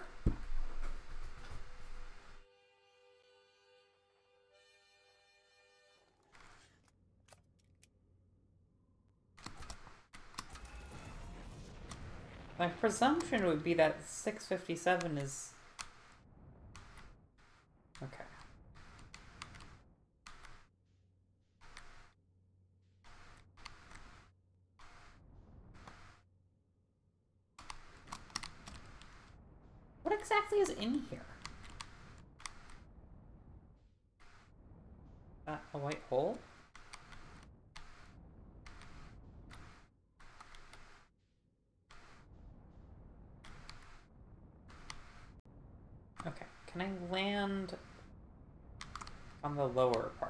My presumption would be that six fifty-seven is... Okay. What exactly is in here? Uh, a white hole? Okay, can I land on the lower part?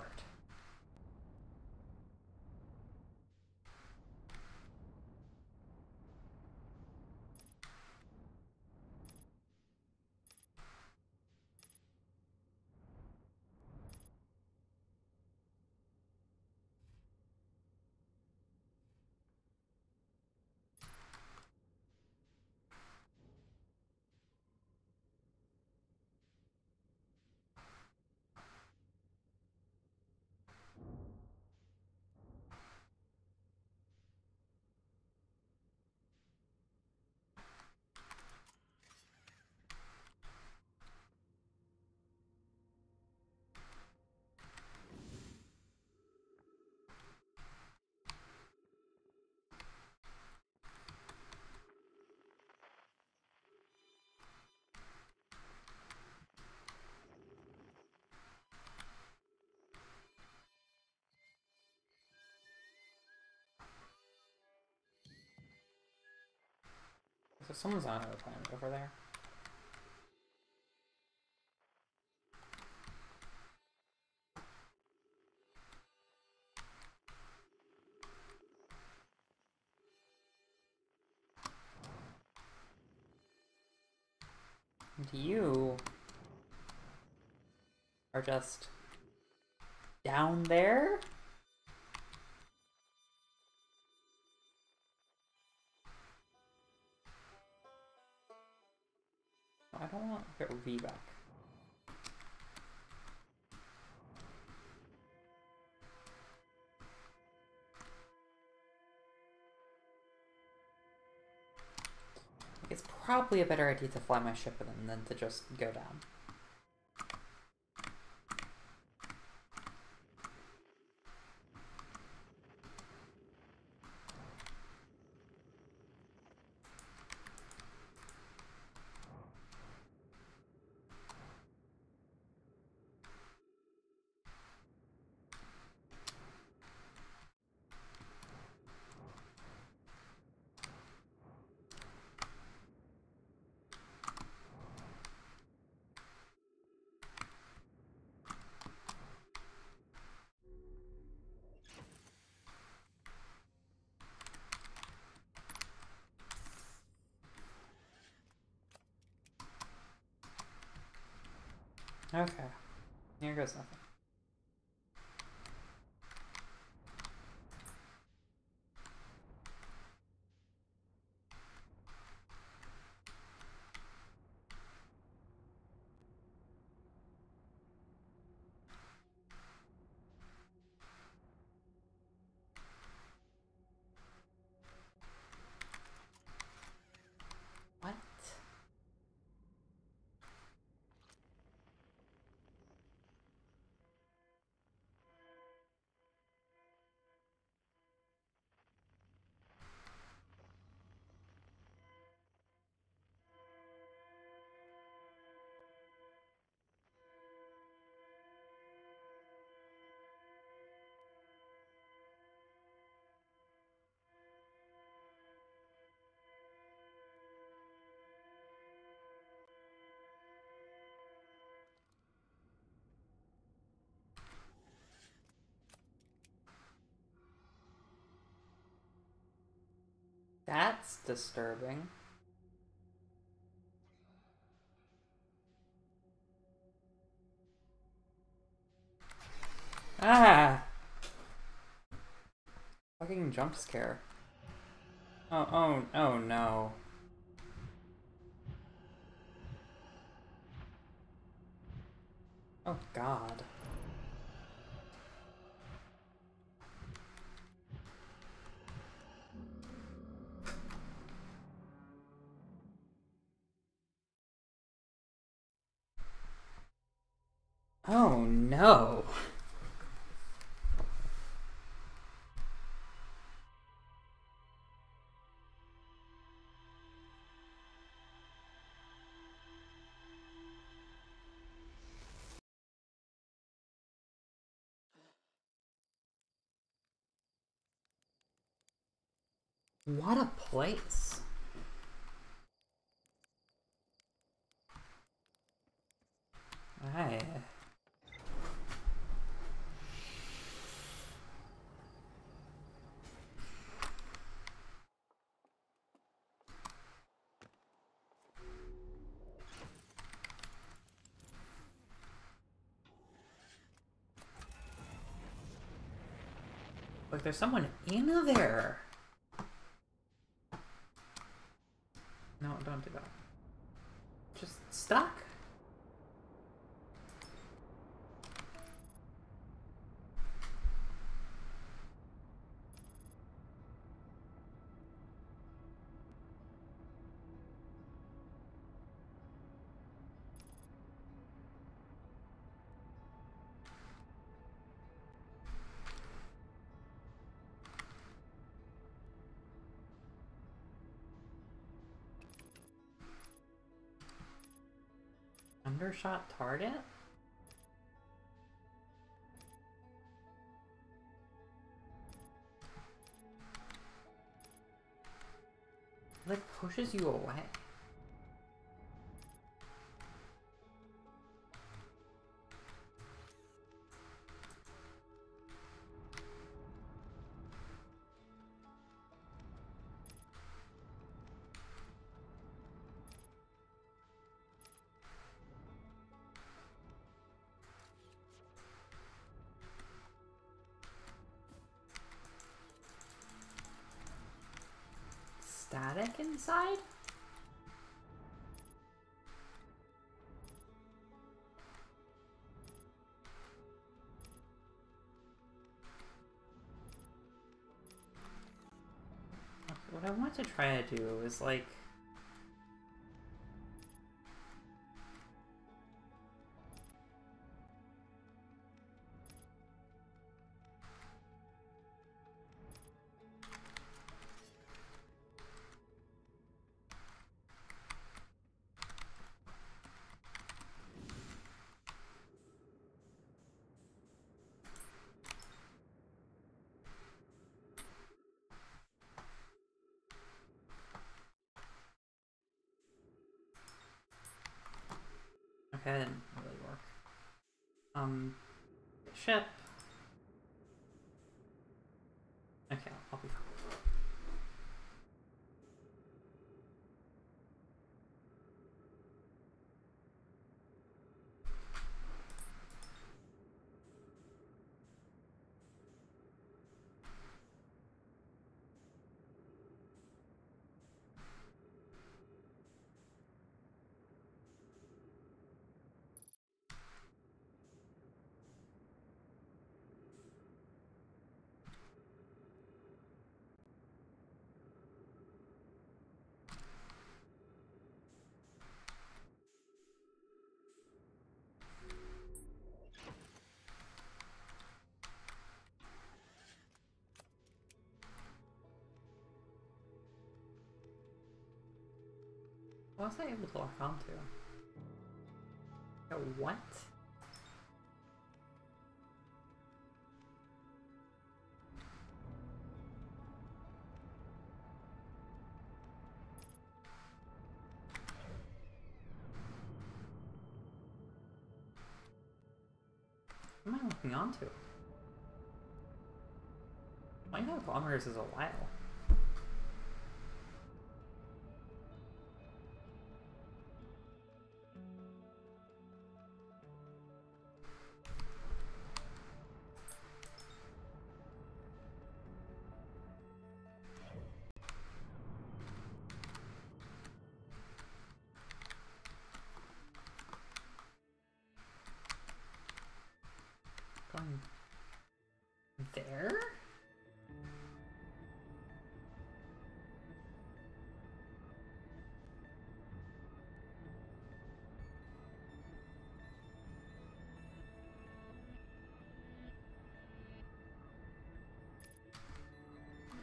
So someone's on another planet over there. And you are just down there? I don't want to get V back. It's probably a better idea to fly my ship in than to just go down. Okay. Here goes nothing. What? That's disturbing. Ah! Fucking jump scare. Oh, oh, oh no. Oh god. Oh no. What a place. Right. Look, there's someone in there. No, don't do that. Just stuck. Undershot target? Like pushes you away. Static inside? What I want to try to do is like... Okay, that didn't really work. Um, ship. Okay, I'll be fine. What was I able to lock onto? A what? What am I looking onto? twenty kilometers is a while. Going there?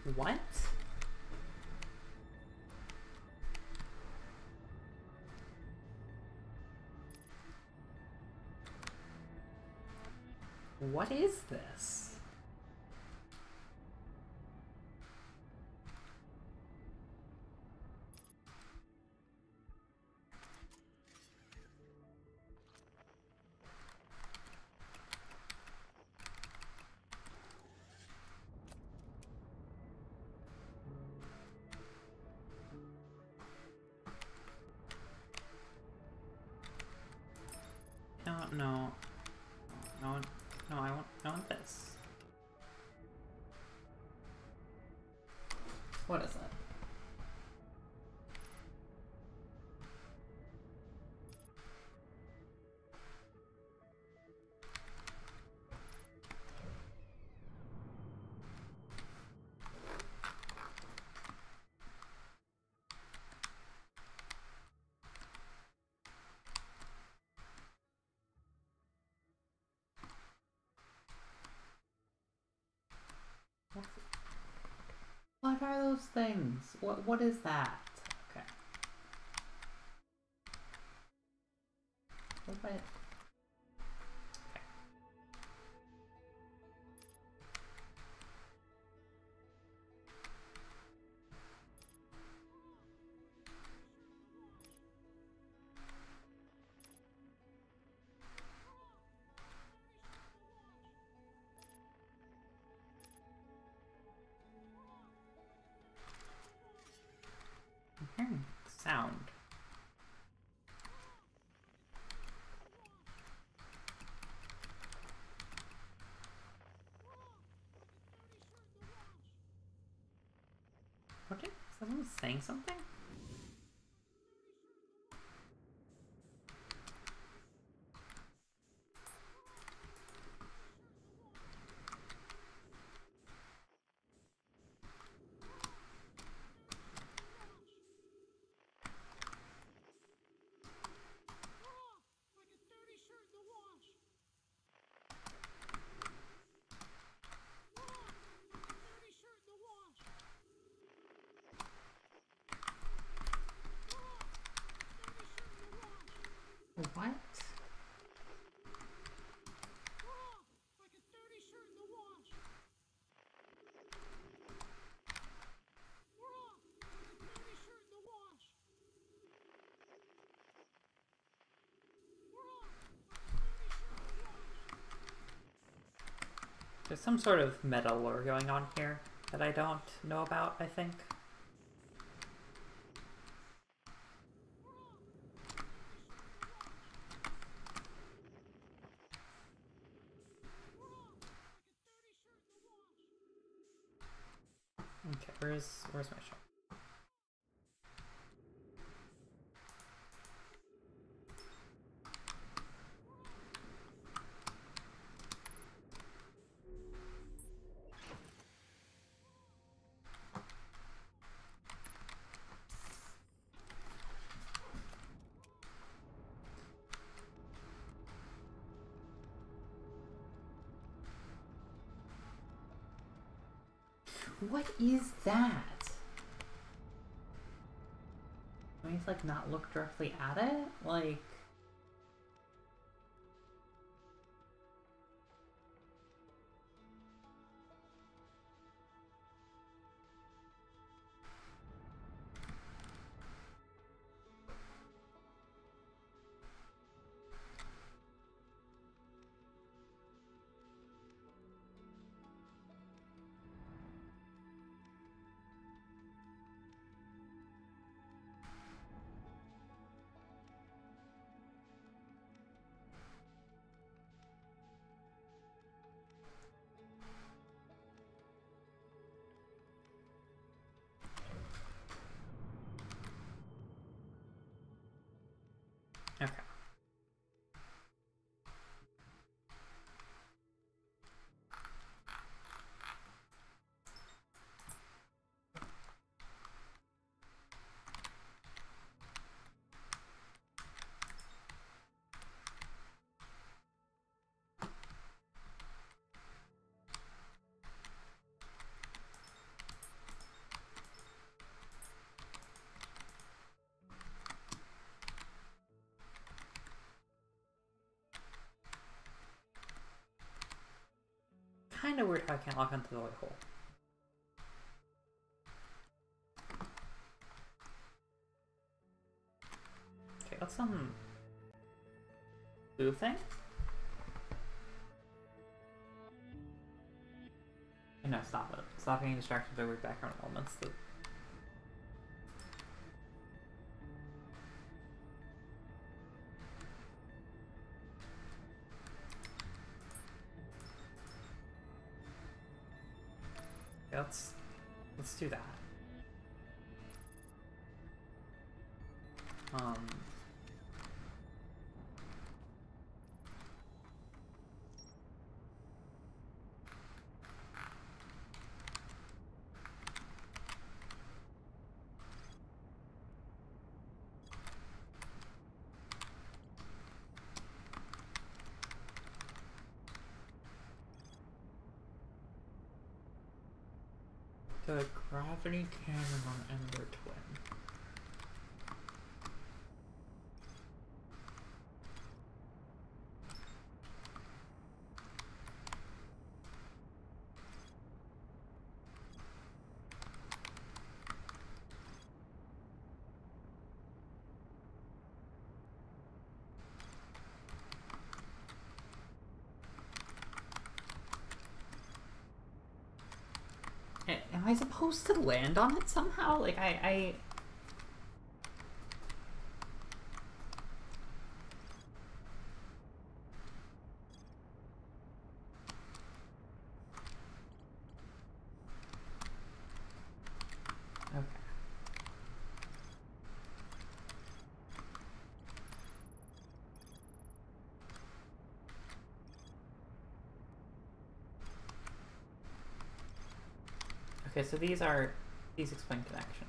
What? What is this? No, no. No, no, I want, I want this. What is it? What are those things? What what is that? Okay. What about it? I'm hearing sound. What did someone saying something? What? There's some sort of meta lore going on here that I don't know about, I think. Okay, where's where's my shot? What is that? I mean, it's like not look directly at it? Like... Okay. kind of weird how I can't lock onto the white hole. Okay, what's some blue thing? No, stop it. Stop getting distracted by weird background elements that... Okay, let's let's do that. Um The gravity cannon on Ender Twin. Am I supposed to land on it somehow? Like, I... I... Okay. Okay, so these are... these explain connections.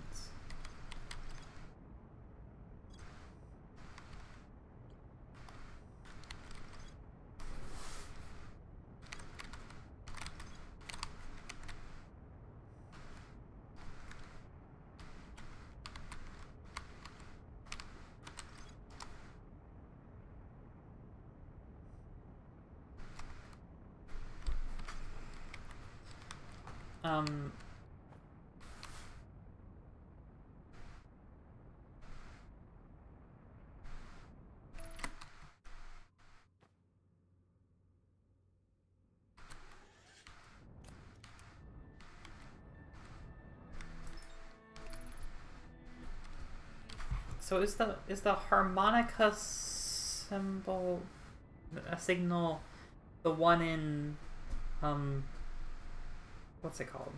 Um... So is the is the harmonica symbol a signal the one in um what's it called?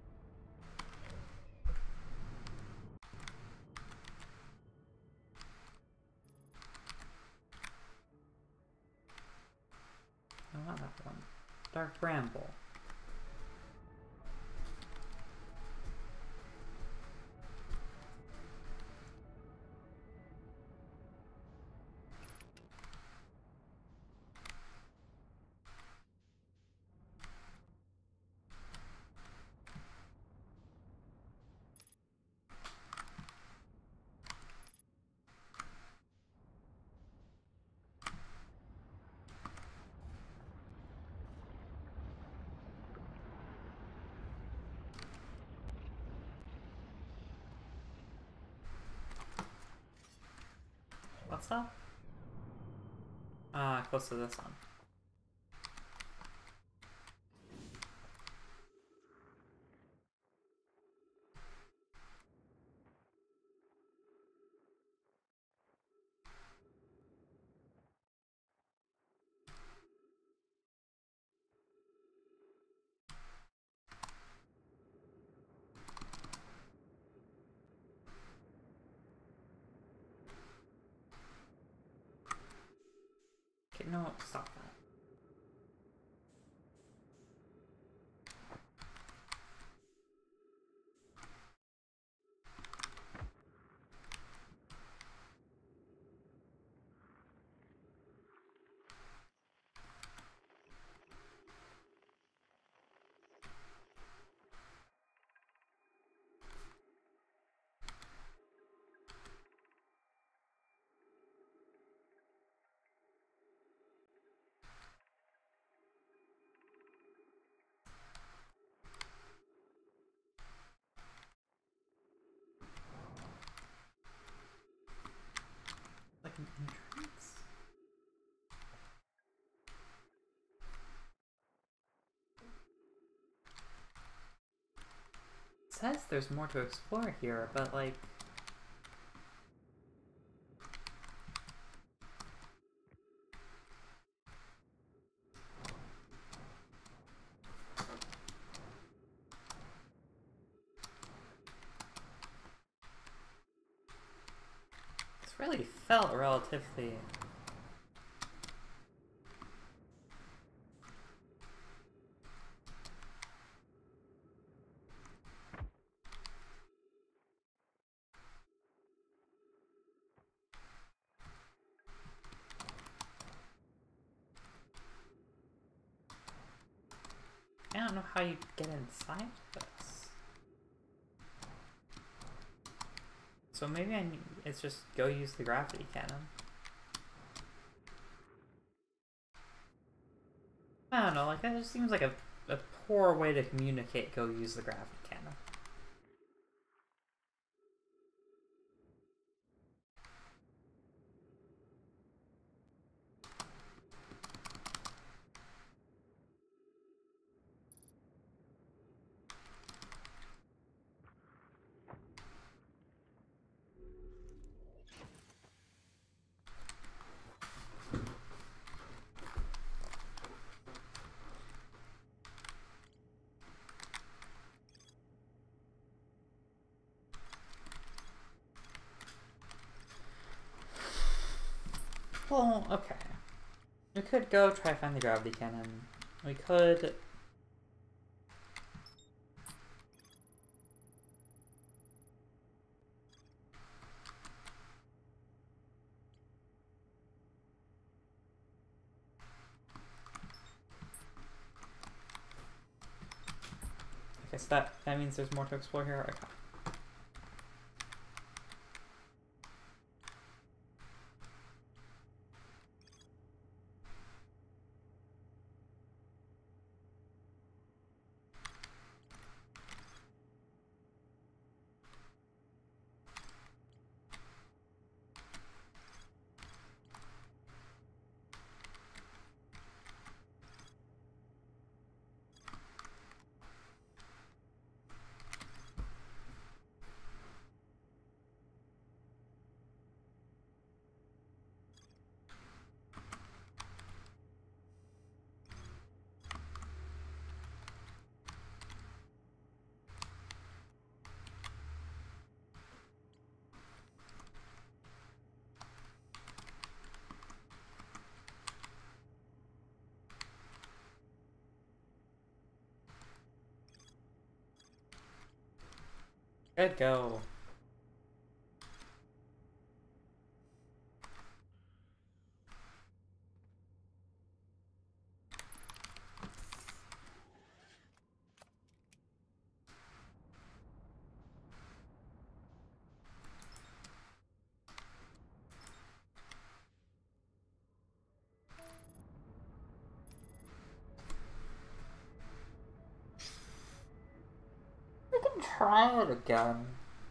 No, not that one. Dark Bramble. What's that? Ah, uh, close to this one. Okay, no, stop that. says there's more to explore here, but like... It's really felt relatively... I don't know how you get inside this. So maybe I need, it's just go use the gravity cannon. I don't know, like that just seems like a, a poor way to communicate go use the gravity cannon. Well, okay. We could go try to find the gravity cannon. We could... Okay, so that, that means there's more to explore here? Okay. Good go. We can try it again.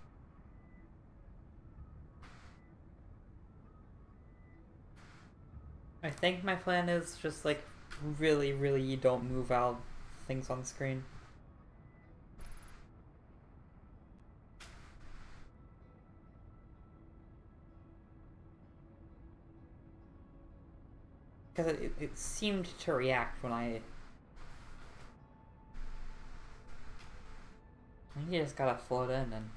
I think my plan is just like really, really you don't move out things on the screen. Because it, it seemed to react when I... I think you just gotta float in and...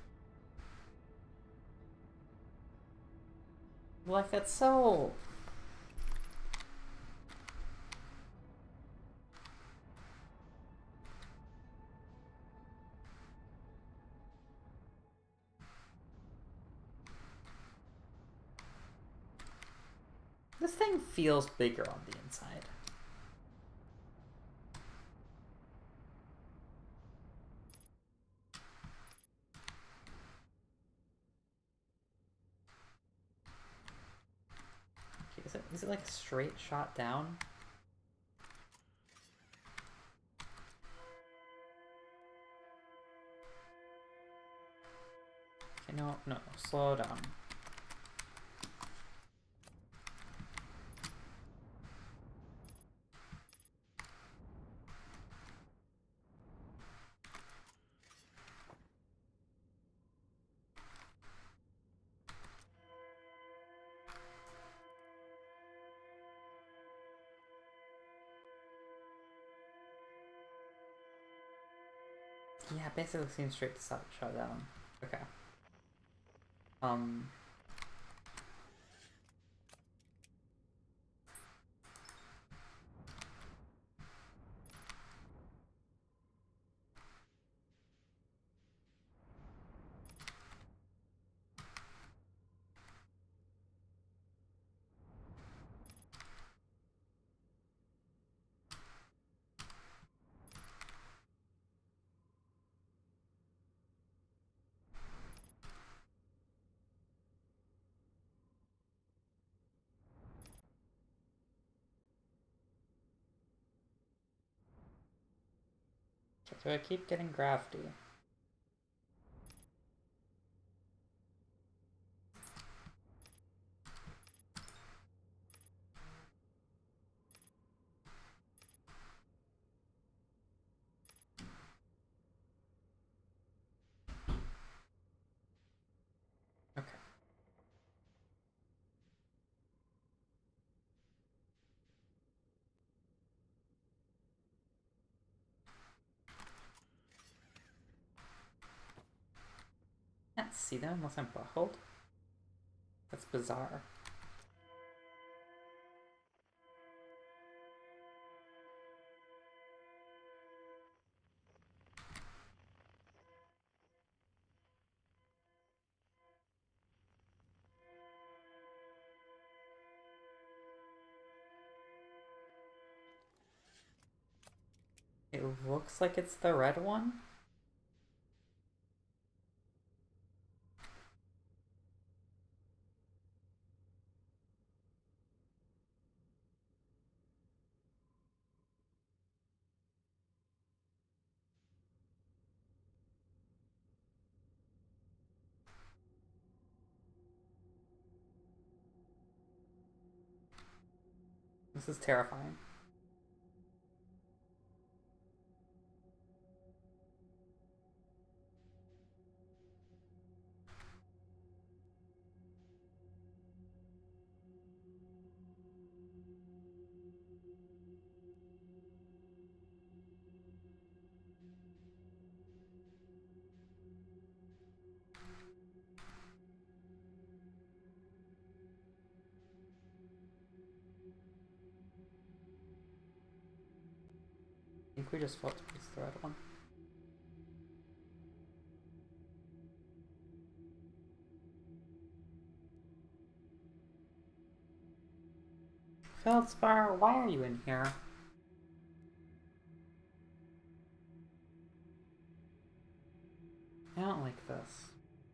Like, that's so... This thing feels bigger on the inside. Okay, is it, is it like a straight shot down? Okay, no, no, slow down. Yeah, basically seems straight to shut down. Okay. Um... Do I keep getting gravity? Okay. Can't see them unless I'm buckled? That's bizarre. It looks like it's the red one. This is terrifying. I think we just fought to piece the red one. Feldspar, why are you in here? I don't like this.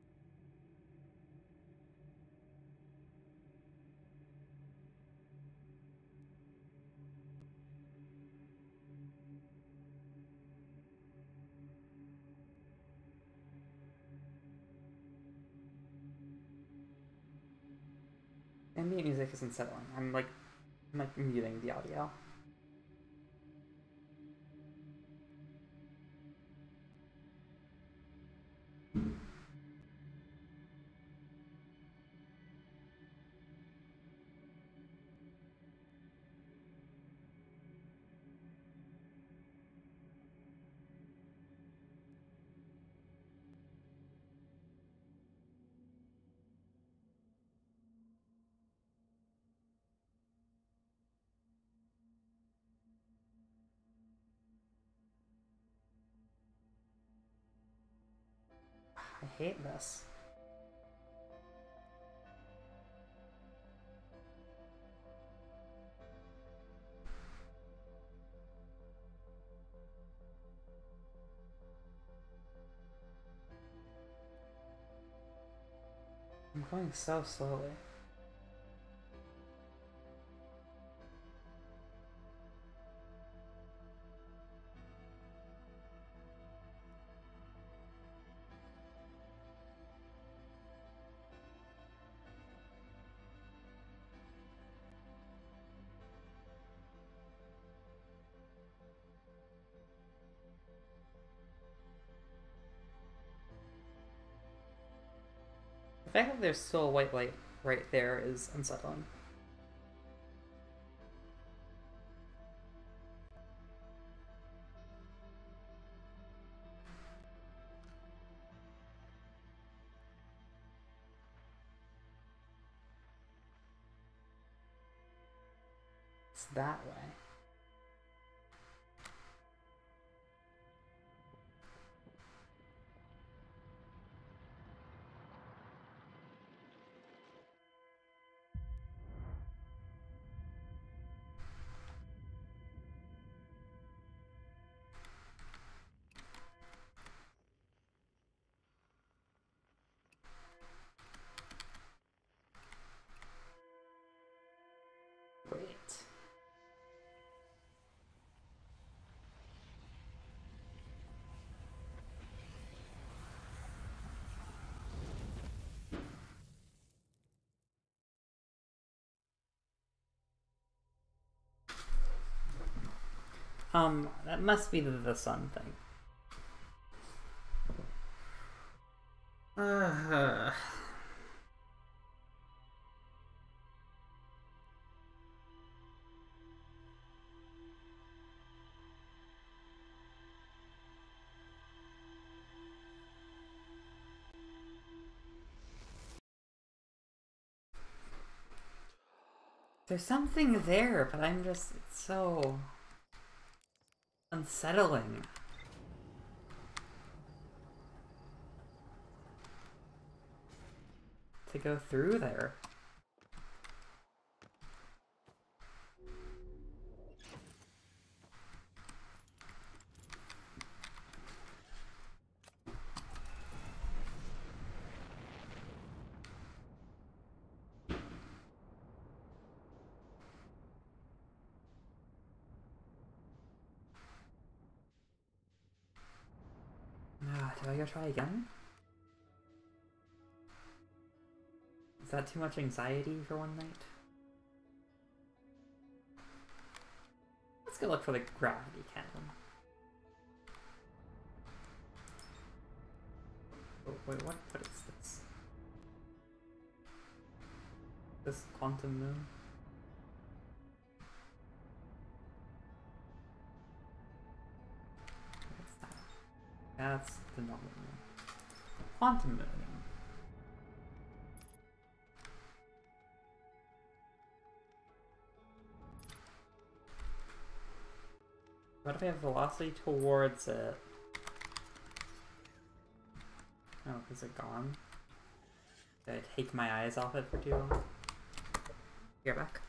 Ambient music is unsettling. I'm like, I'm like muting the audio. I hate this. I'm going so slowly. The fact that there's still a white light right there is unsettling. It's that way. Great. Um, that must be the, the sun thing. Uh, there's something there, but I'm just, it's so unsettling. To go through there. Ah, do I go try again? Is that too much anxiety for one night? Let's go look for the gravity cannon. Oh, wait, what? What is this? This quantum moon? What's that? That's the normal moon. Quantum moon. What if I have velocity towards it? Oh, is it gone? Did I take my eyes off it for too long? You're back.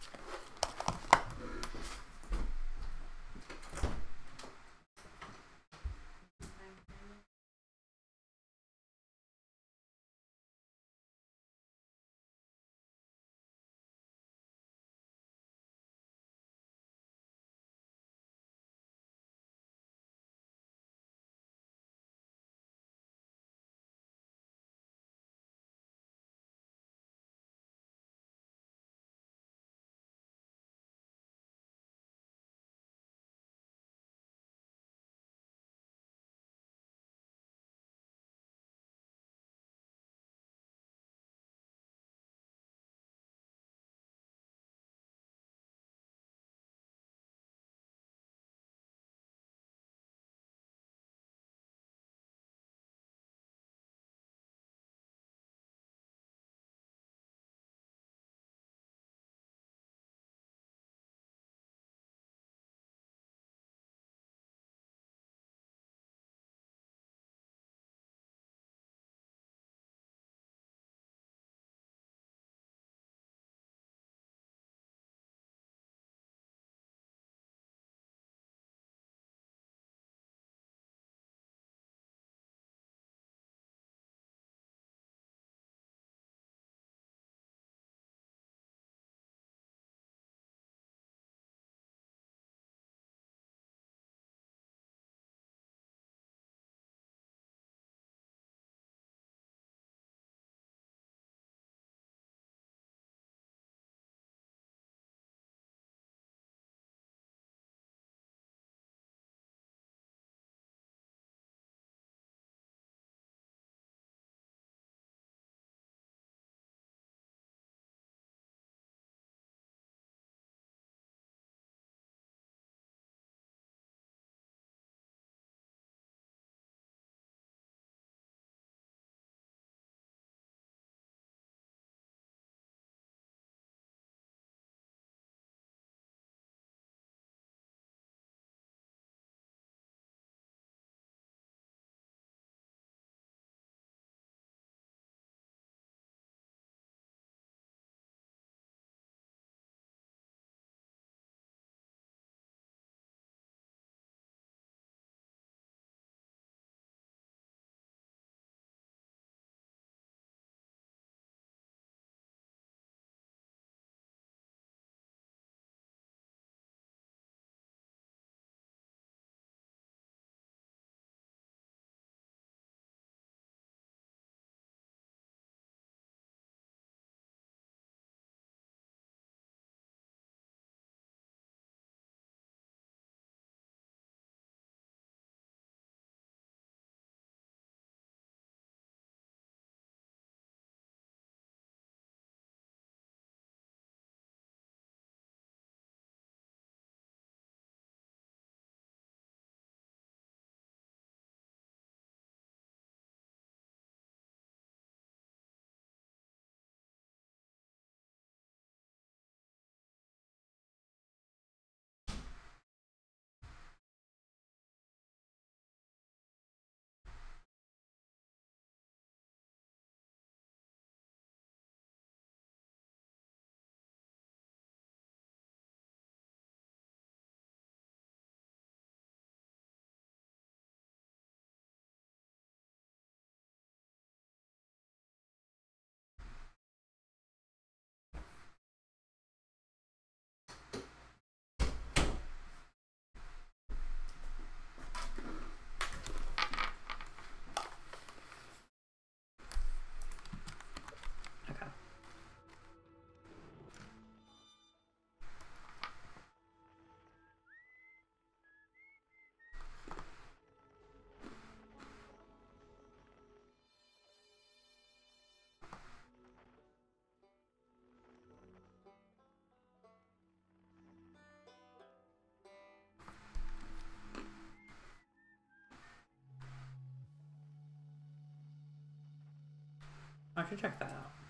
should check that out.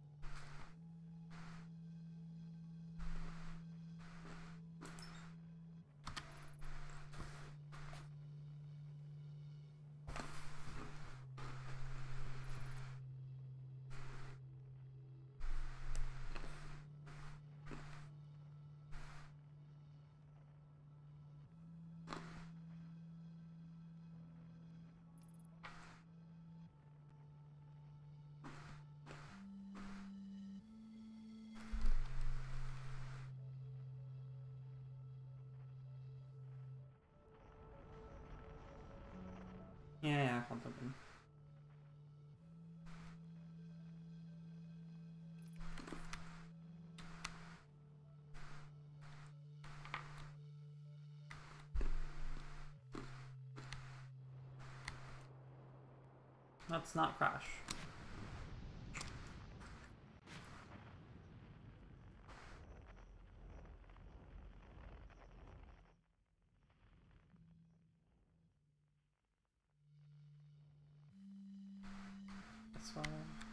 Yeah, yeah, contemplating. Let's not crash. That's fine.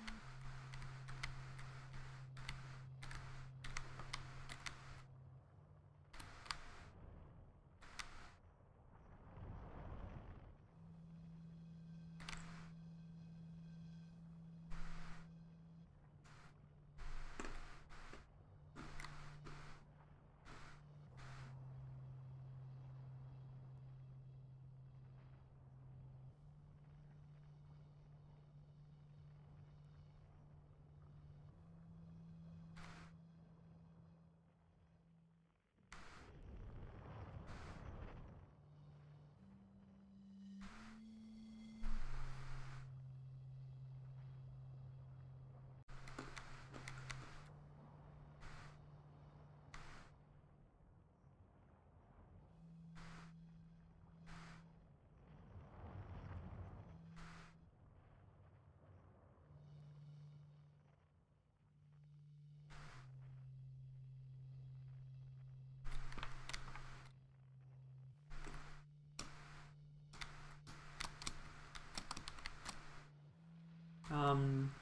Um...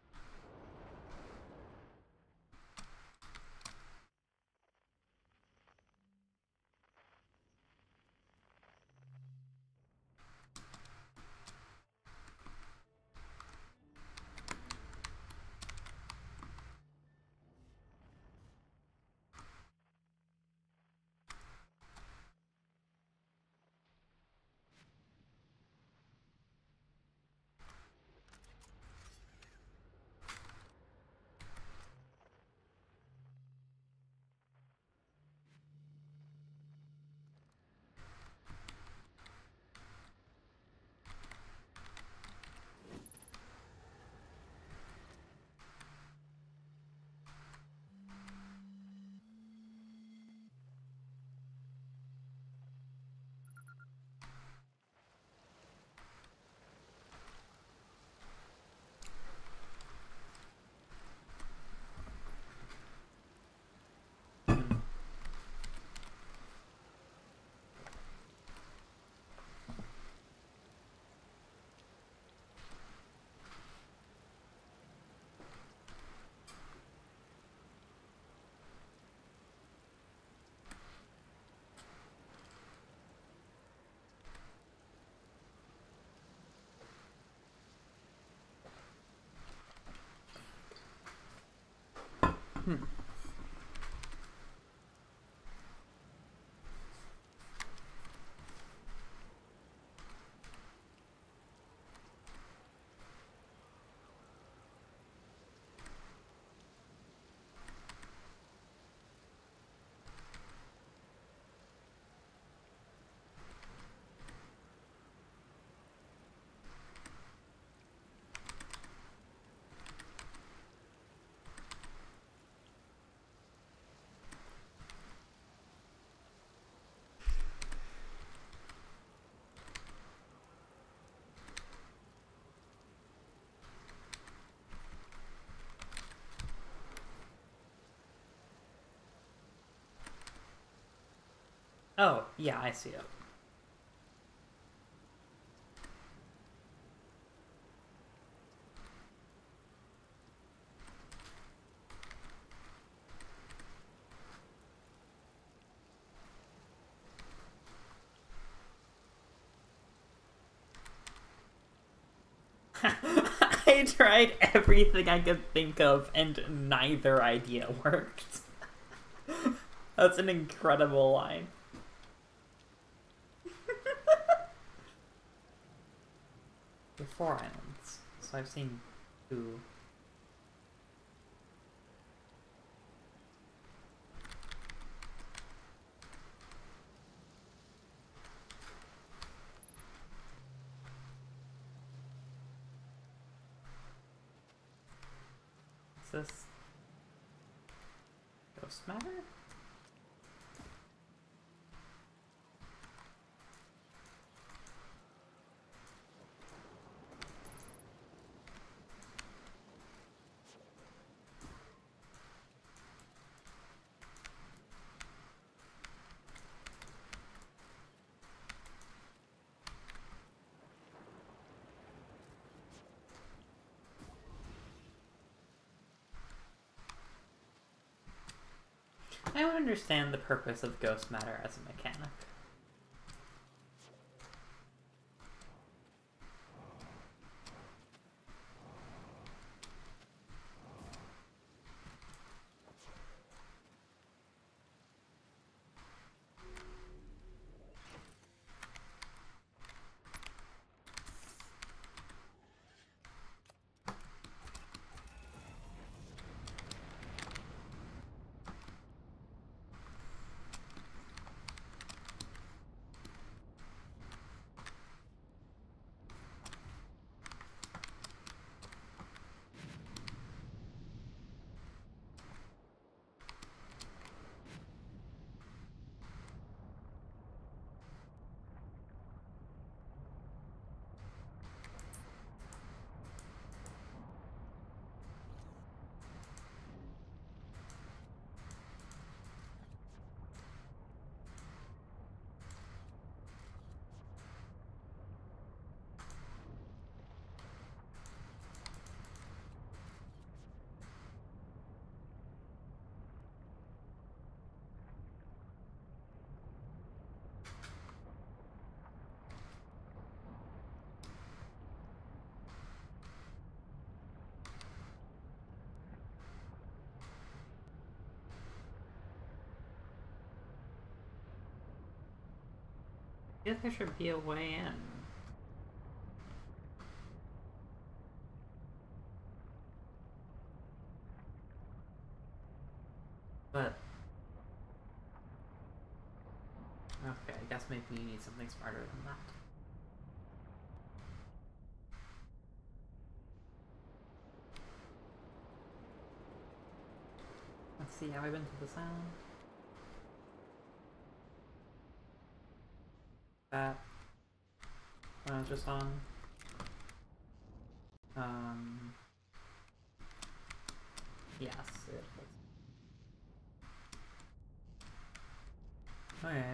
Hmm. Oh, yeah, I see it. I tried everything I could think of, and neither idea worked. That's an incredible line. There are four islands, so I've seen two. Is this Ghost Matter? I don't understand the purpose of Ghost Matter as a mechanic. I guess there should be a way in. But... okay, I guess maybe you need something smarter than that. Let's see, have I been to the sound? That when I was just on. Um, yes, it was. Okay.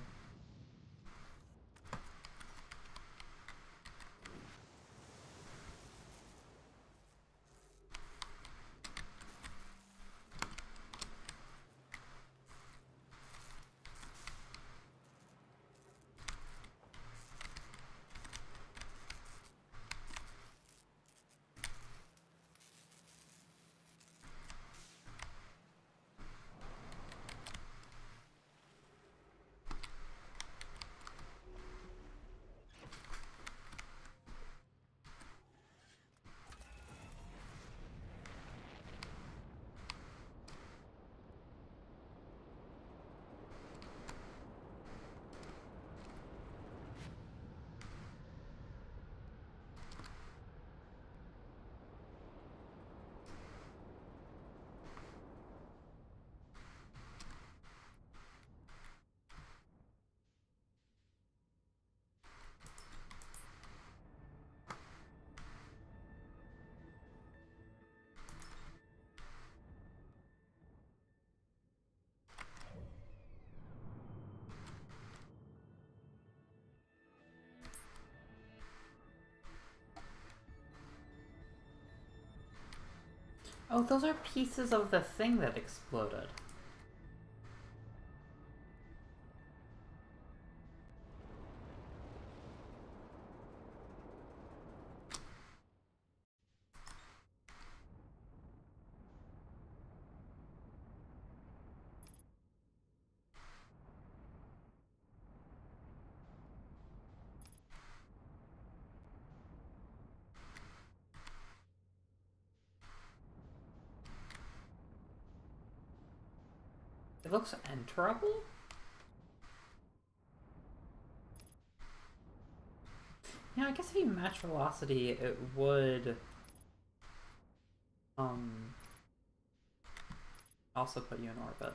Oh, those are pieces of the thing that exploded. It looks enterable? Yeah, I guess if you match velocity, it would um also put you in orbit.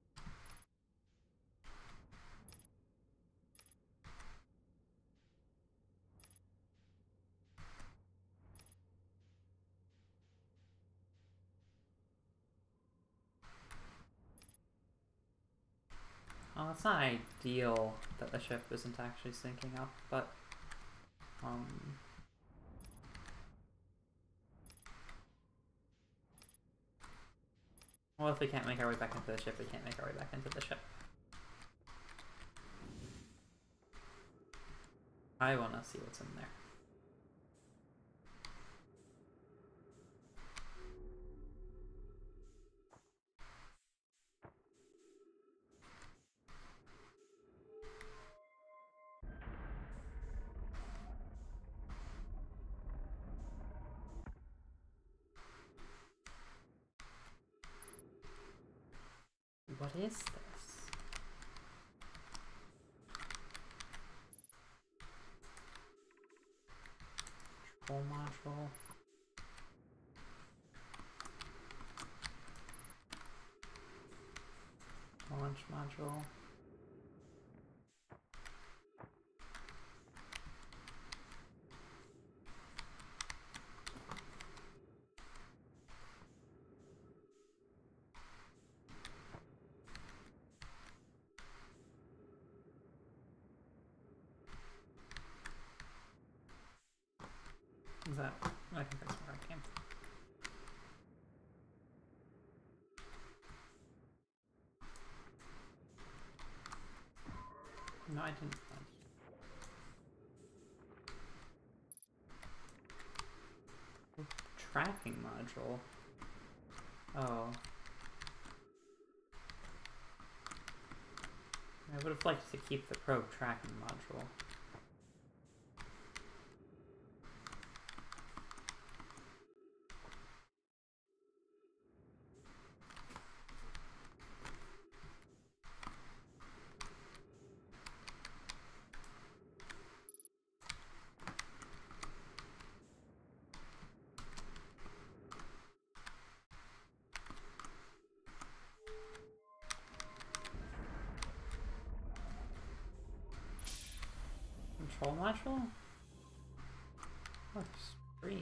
Well, it's not ideal that the ship isn't actually syncing up, but um well, if we can't make our way back into the ship, we can't make our way back into the ship. I want to see what's in there. What is this? Control module. Launch module. Is that? I think that's where I came from. No, I didn't. Tracking module. Oh. I would have liked to keep the probe tracking module. Control module? Oh, there's trees.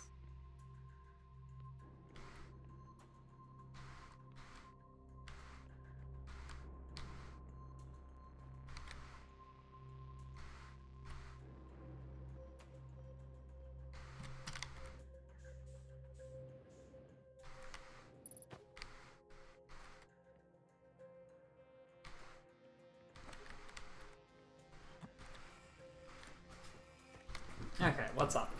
Okay, what's up?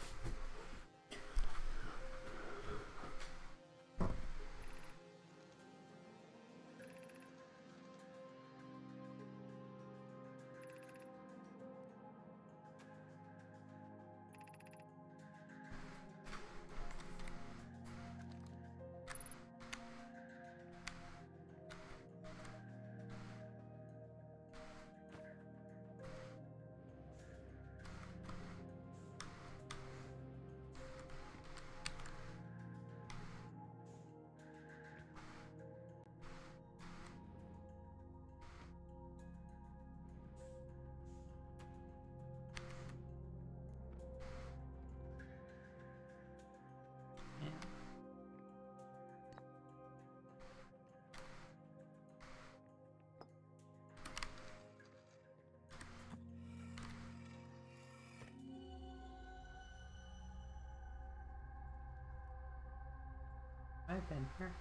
I've been here.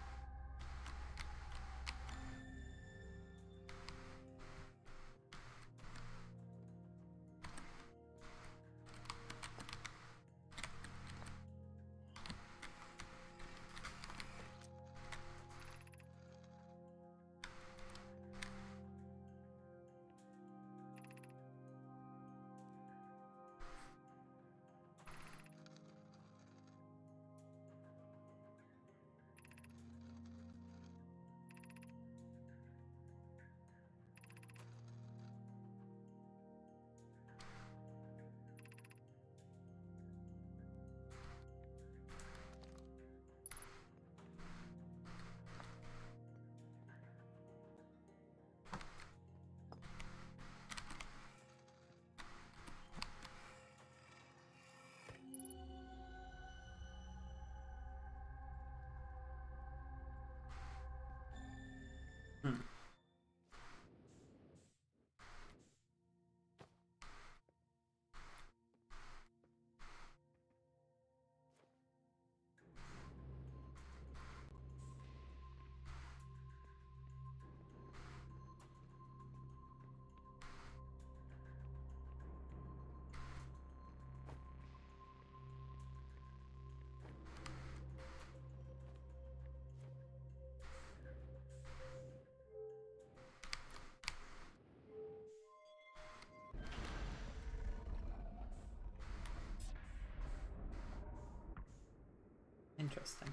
Interesting.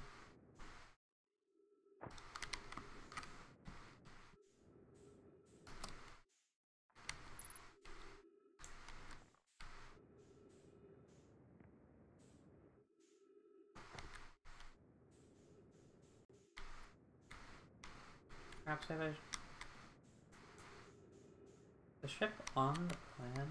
Perhaps I have a, a ship on the planet?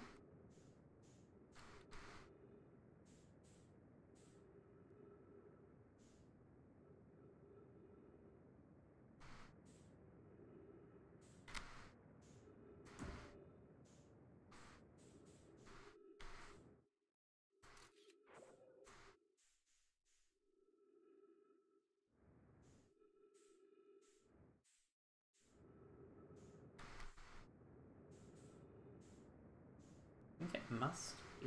I think it must be.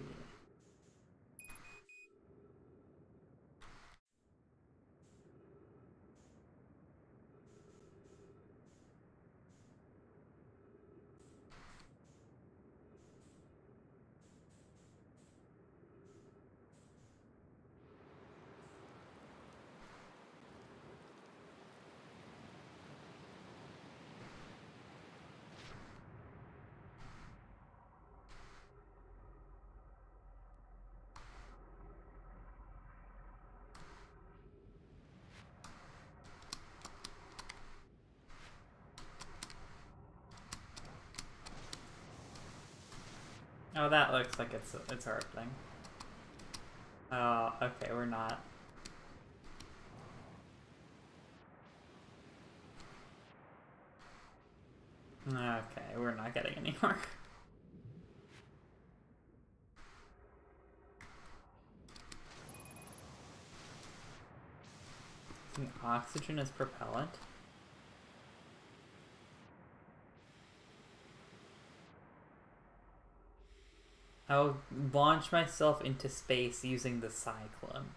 Oh, that looks like it's it's our thing. Oh, okay, we're not. Okay, we're not getting anywhere. Oxygen is propellant. I'll launch myself into space using the cyclone.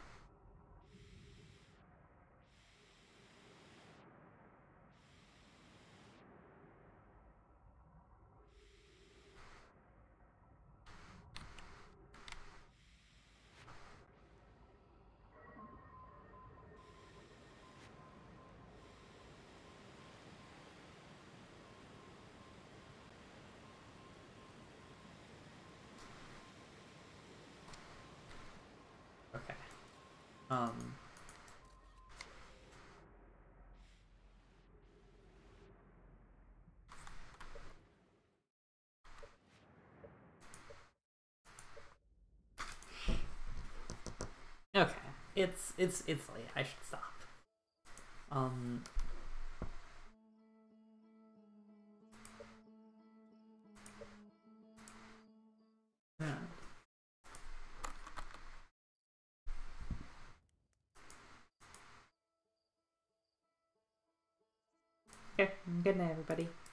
Okay. Um... Okay. It's, it's, it's late. I should stop. Um... Yeah. Okay, good night, everybody.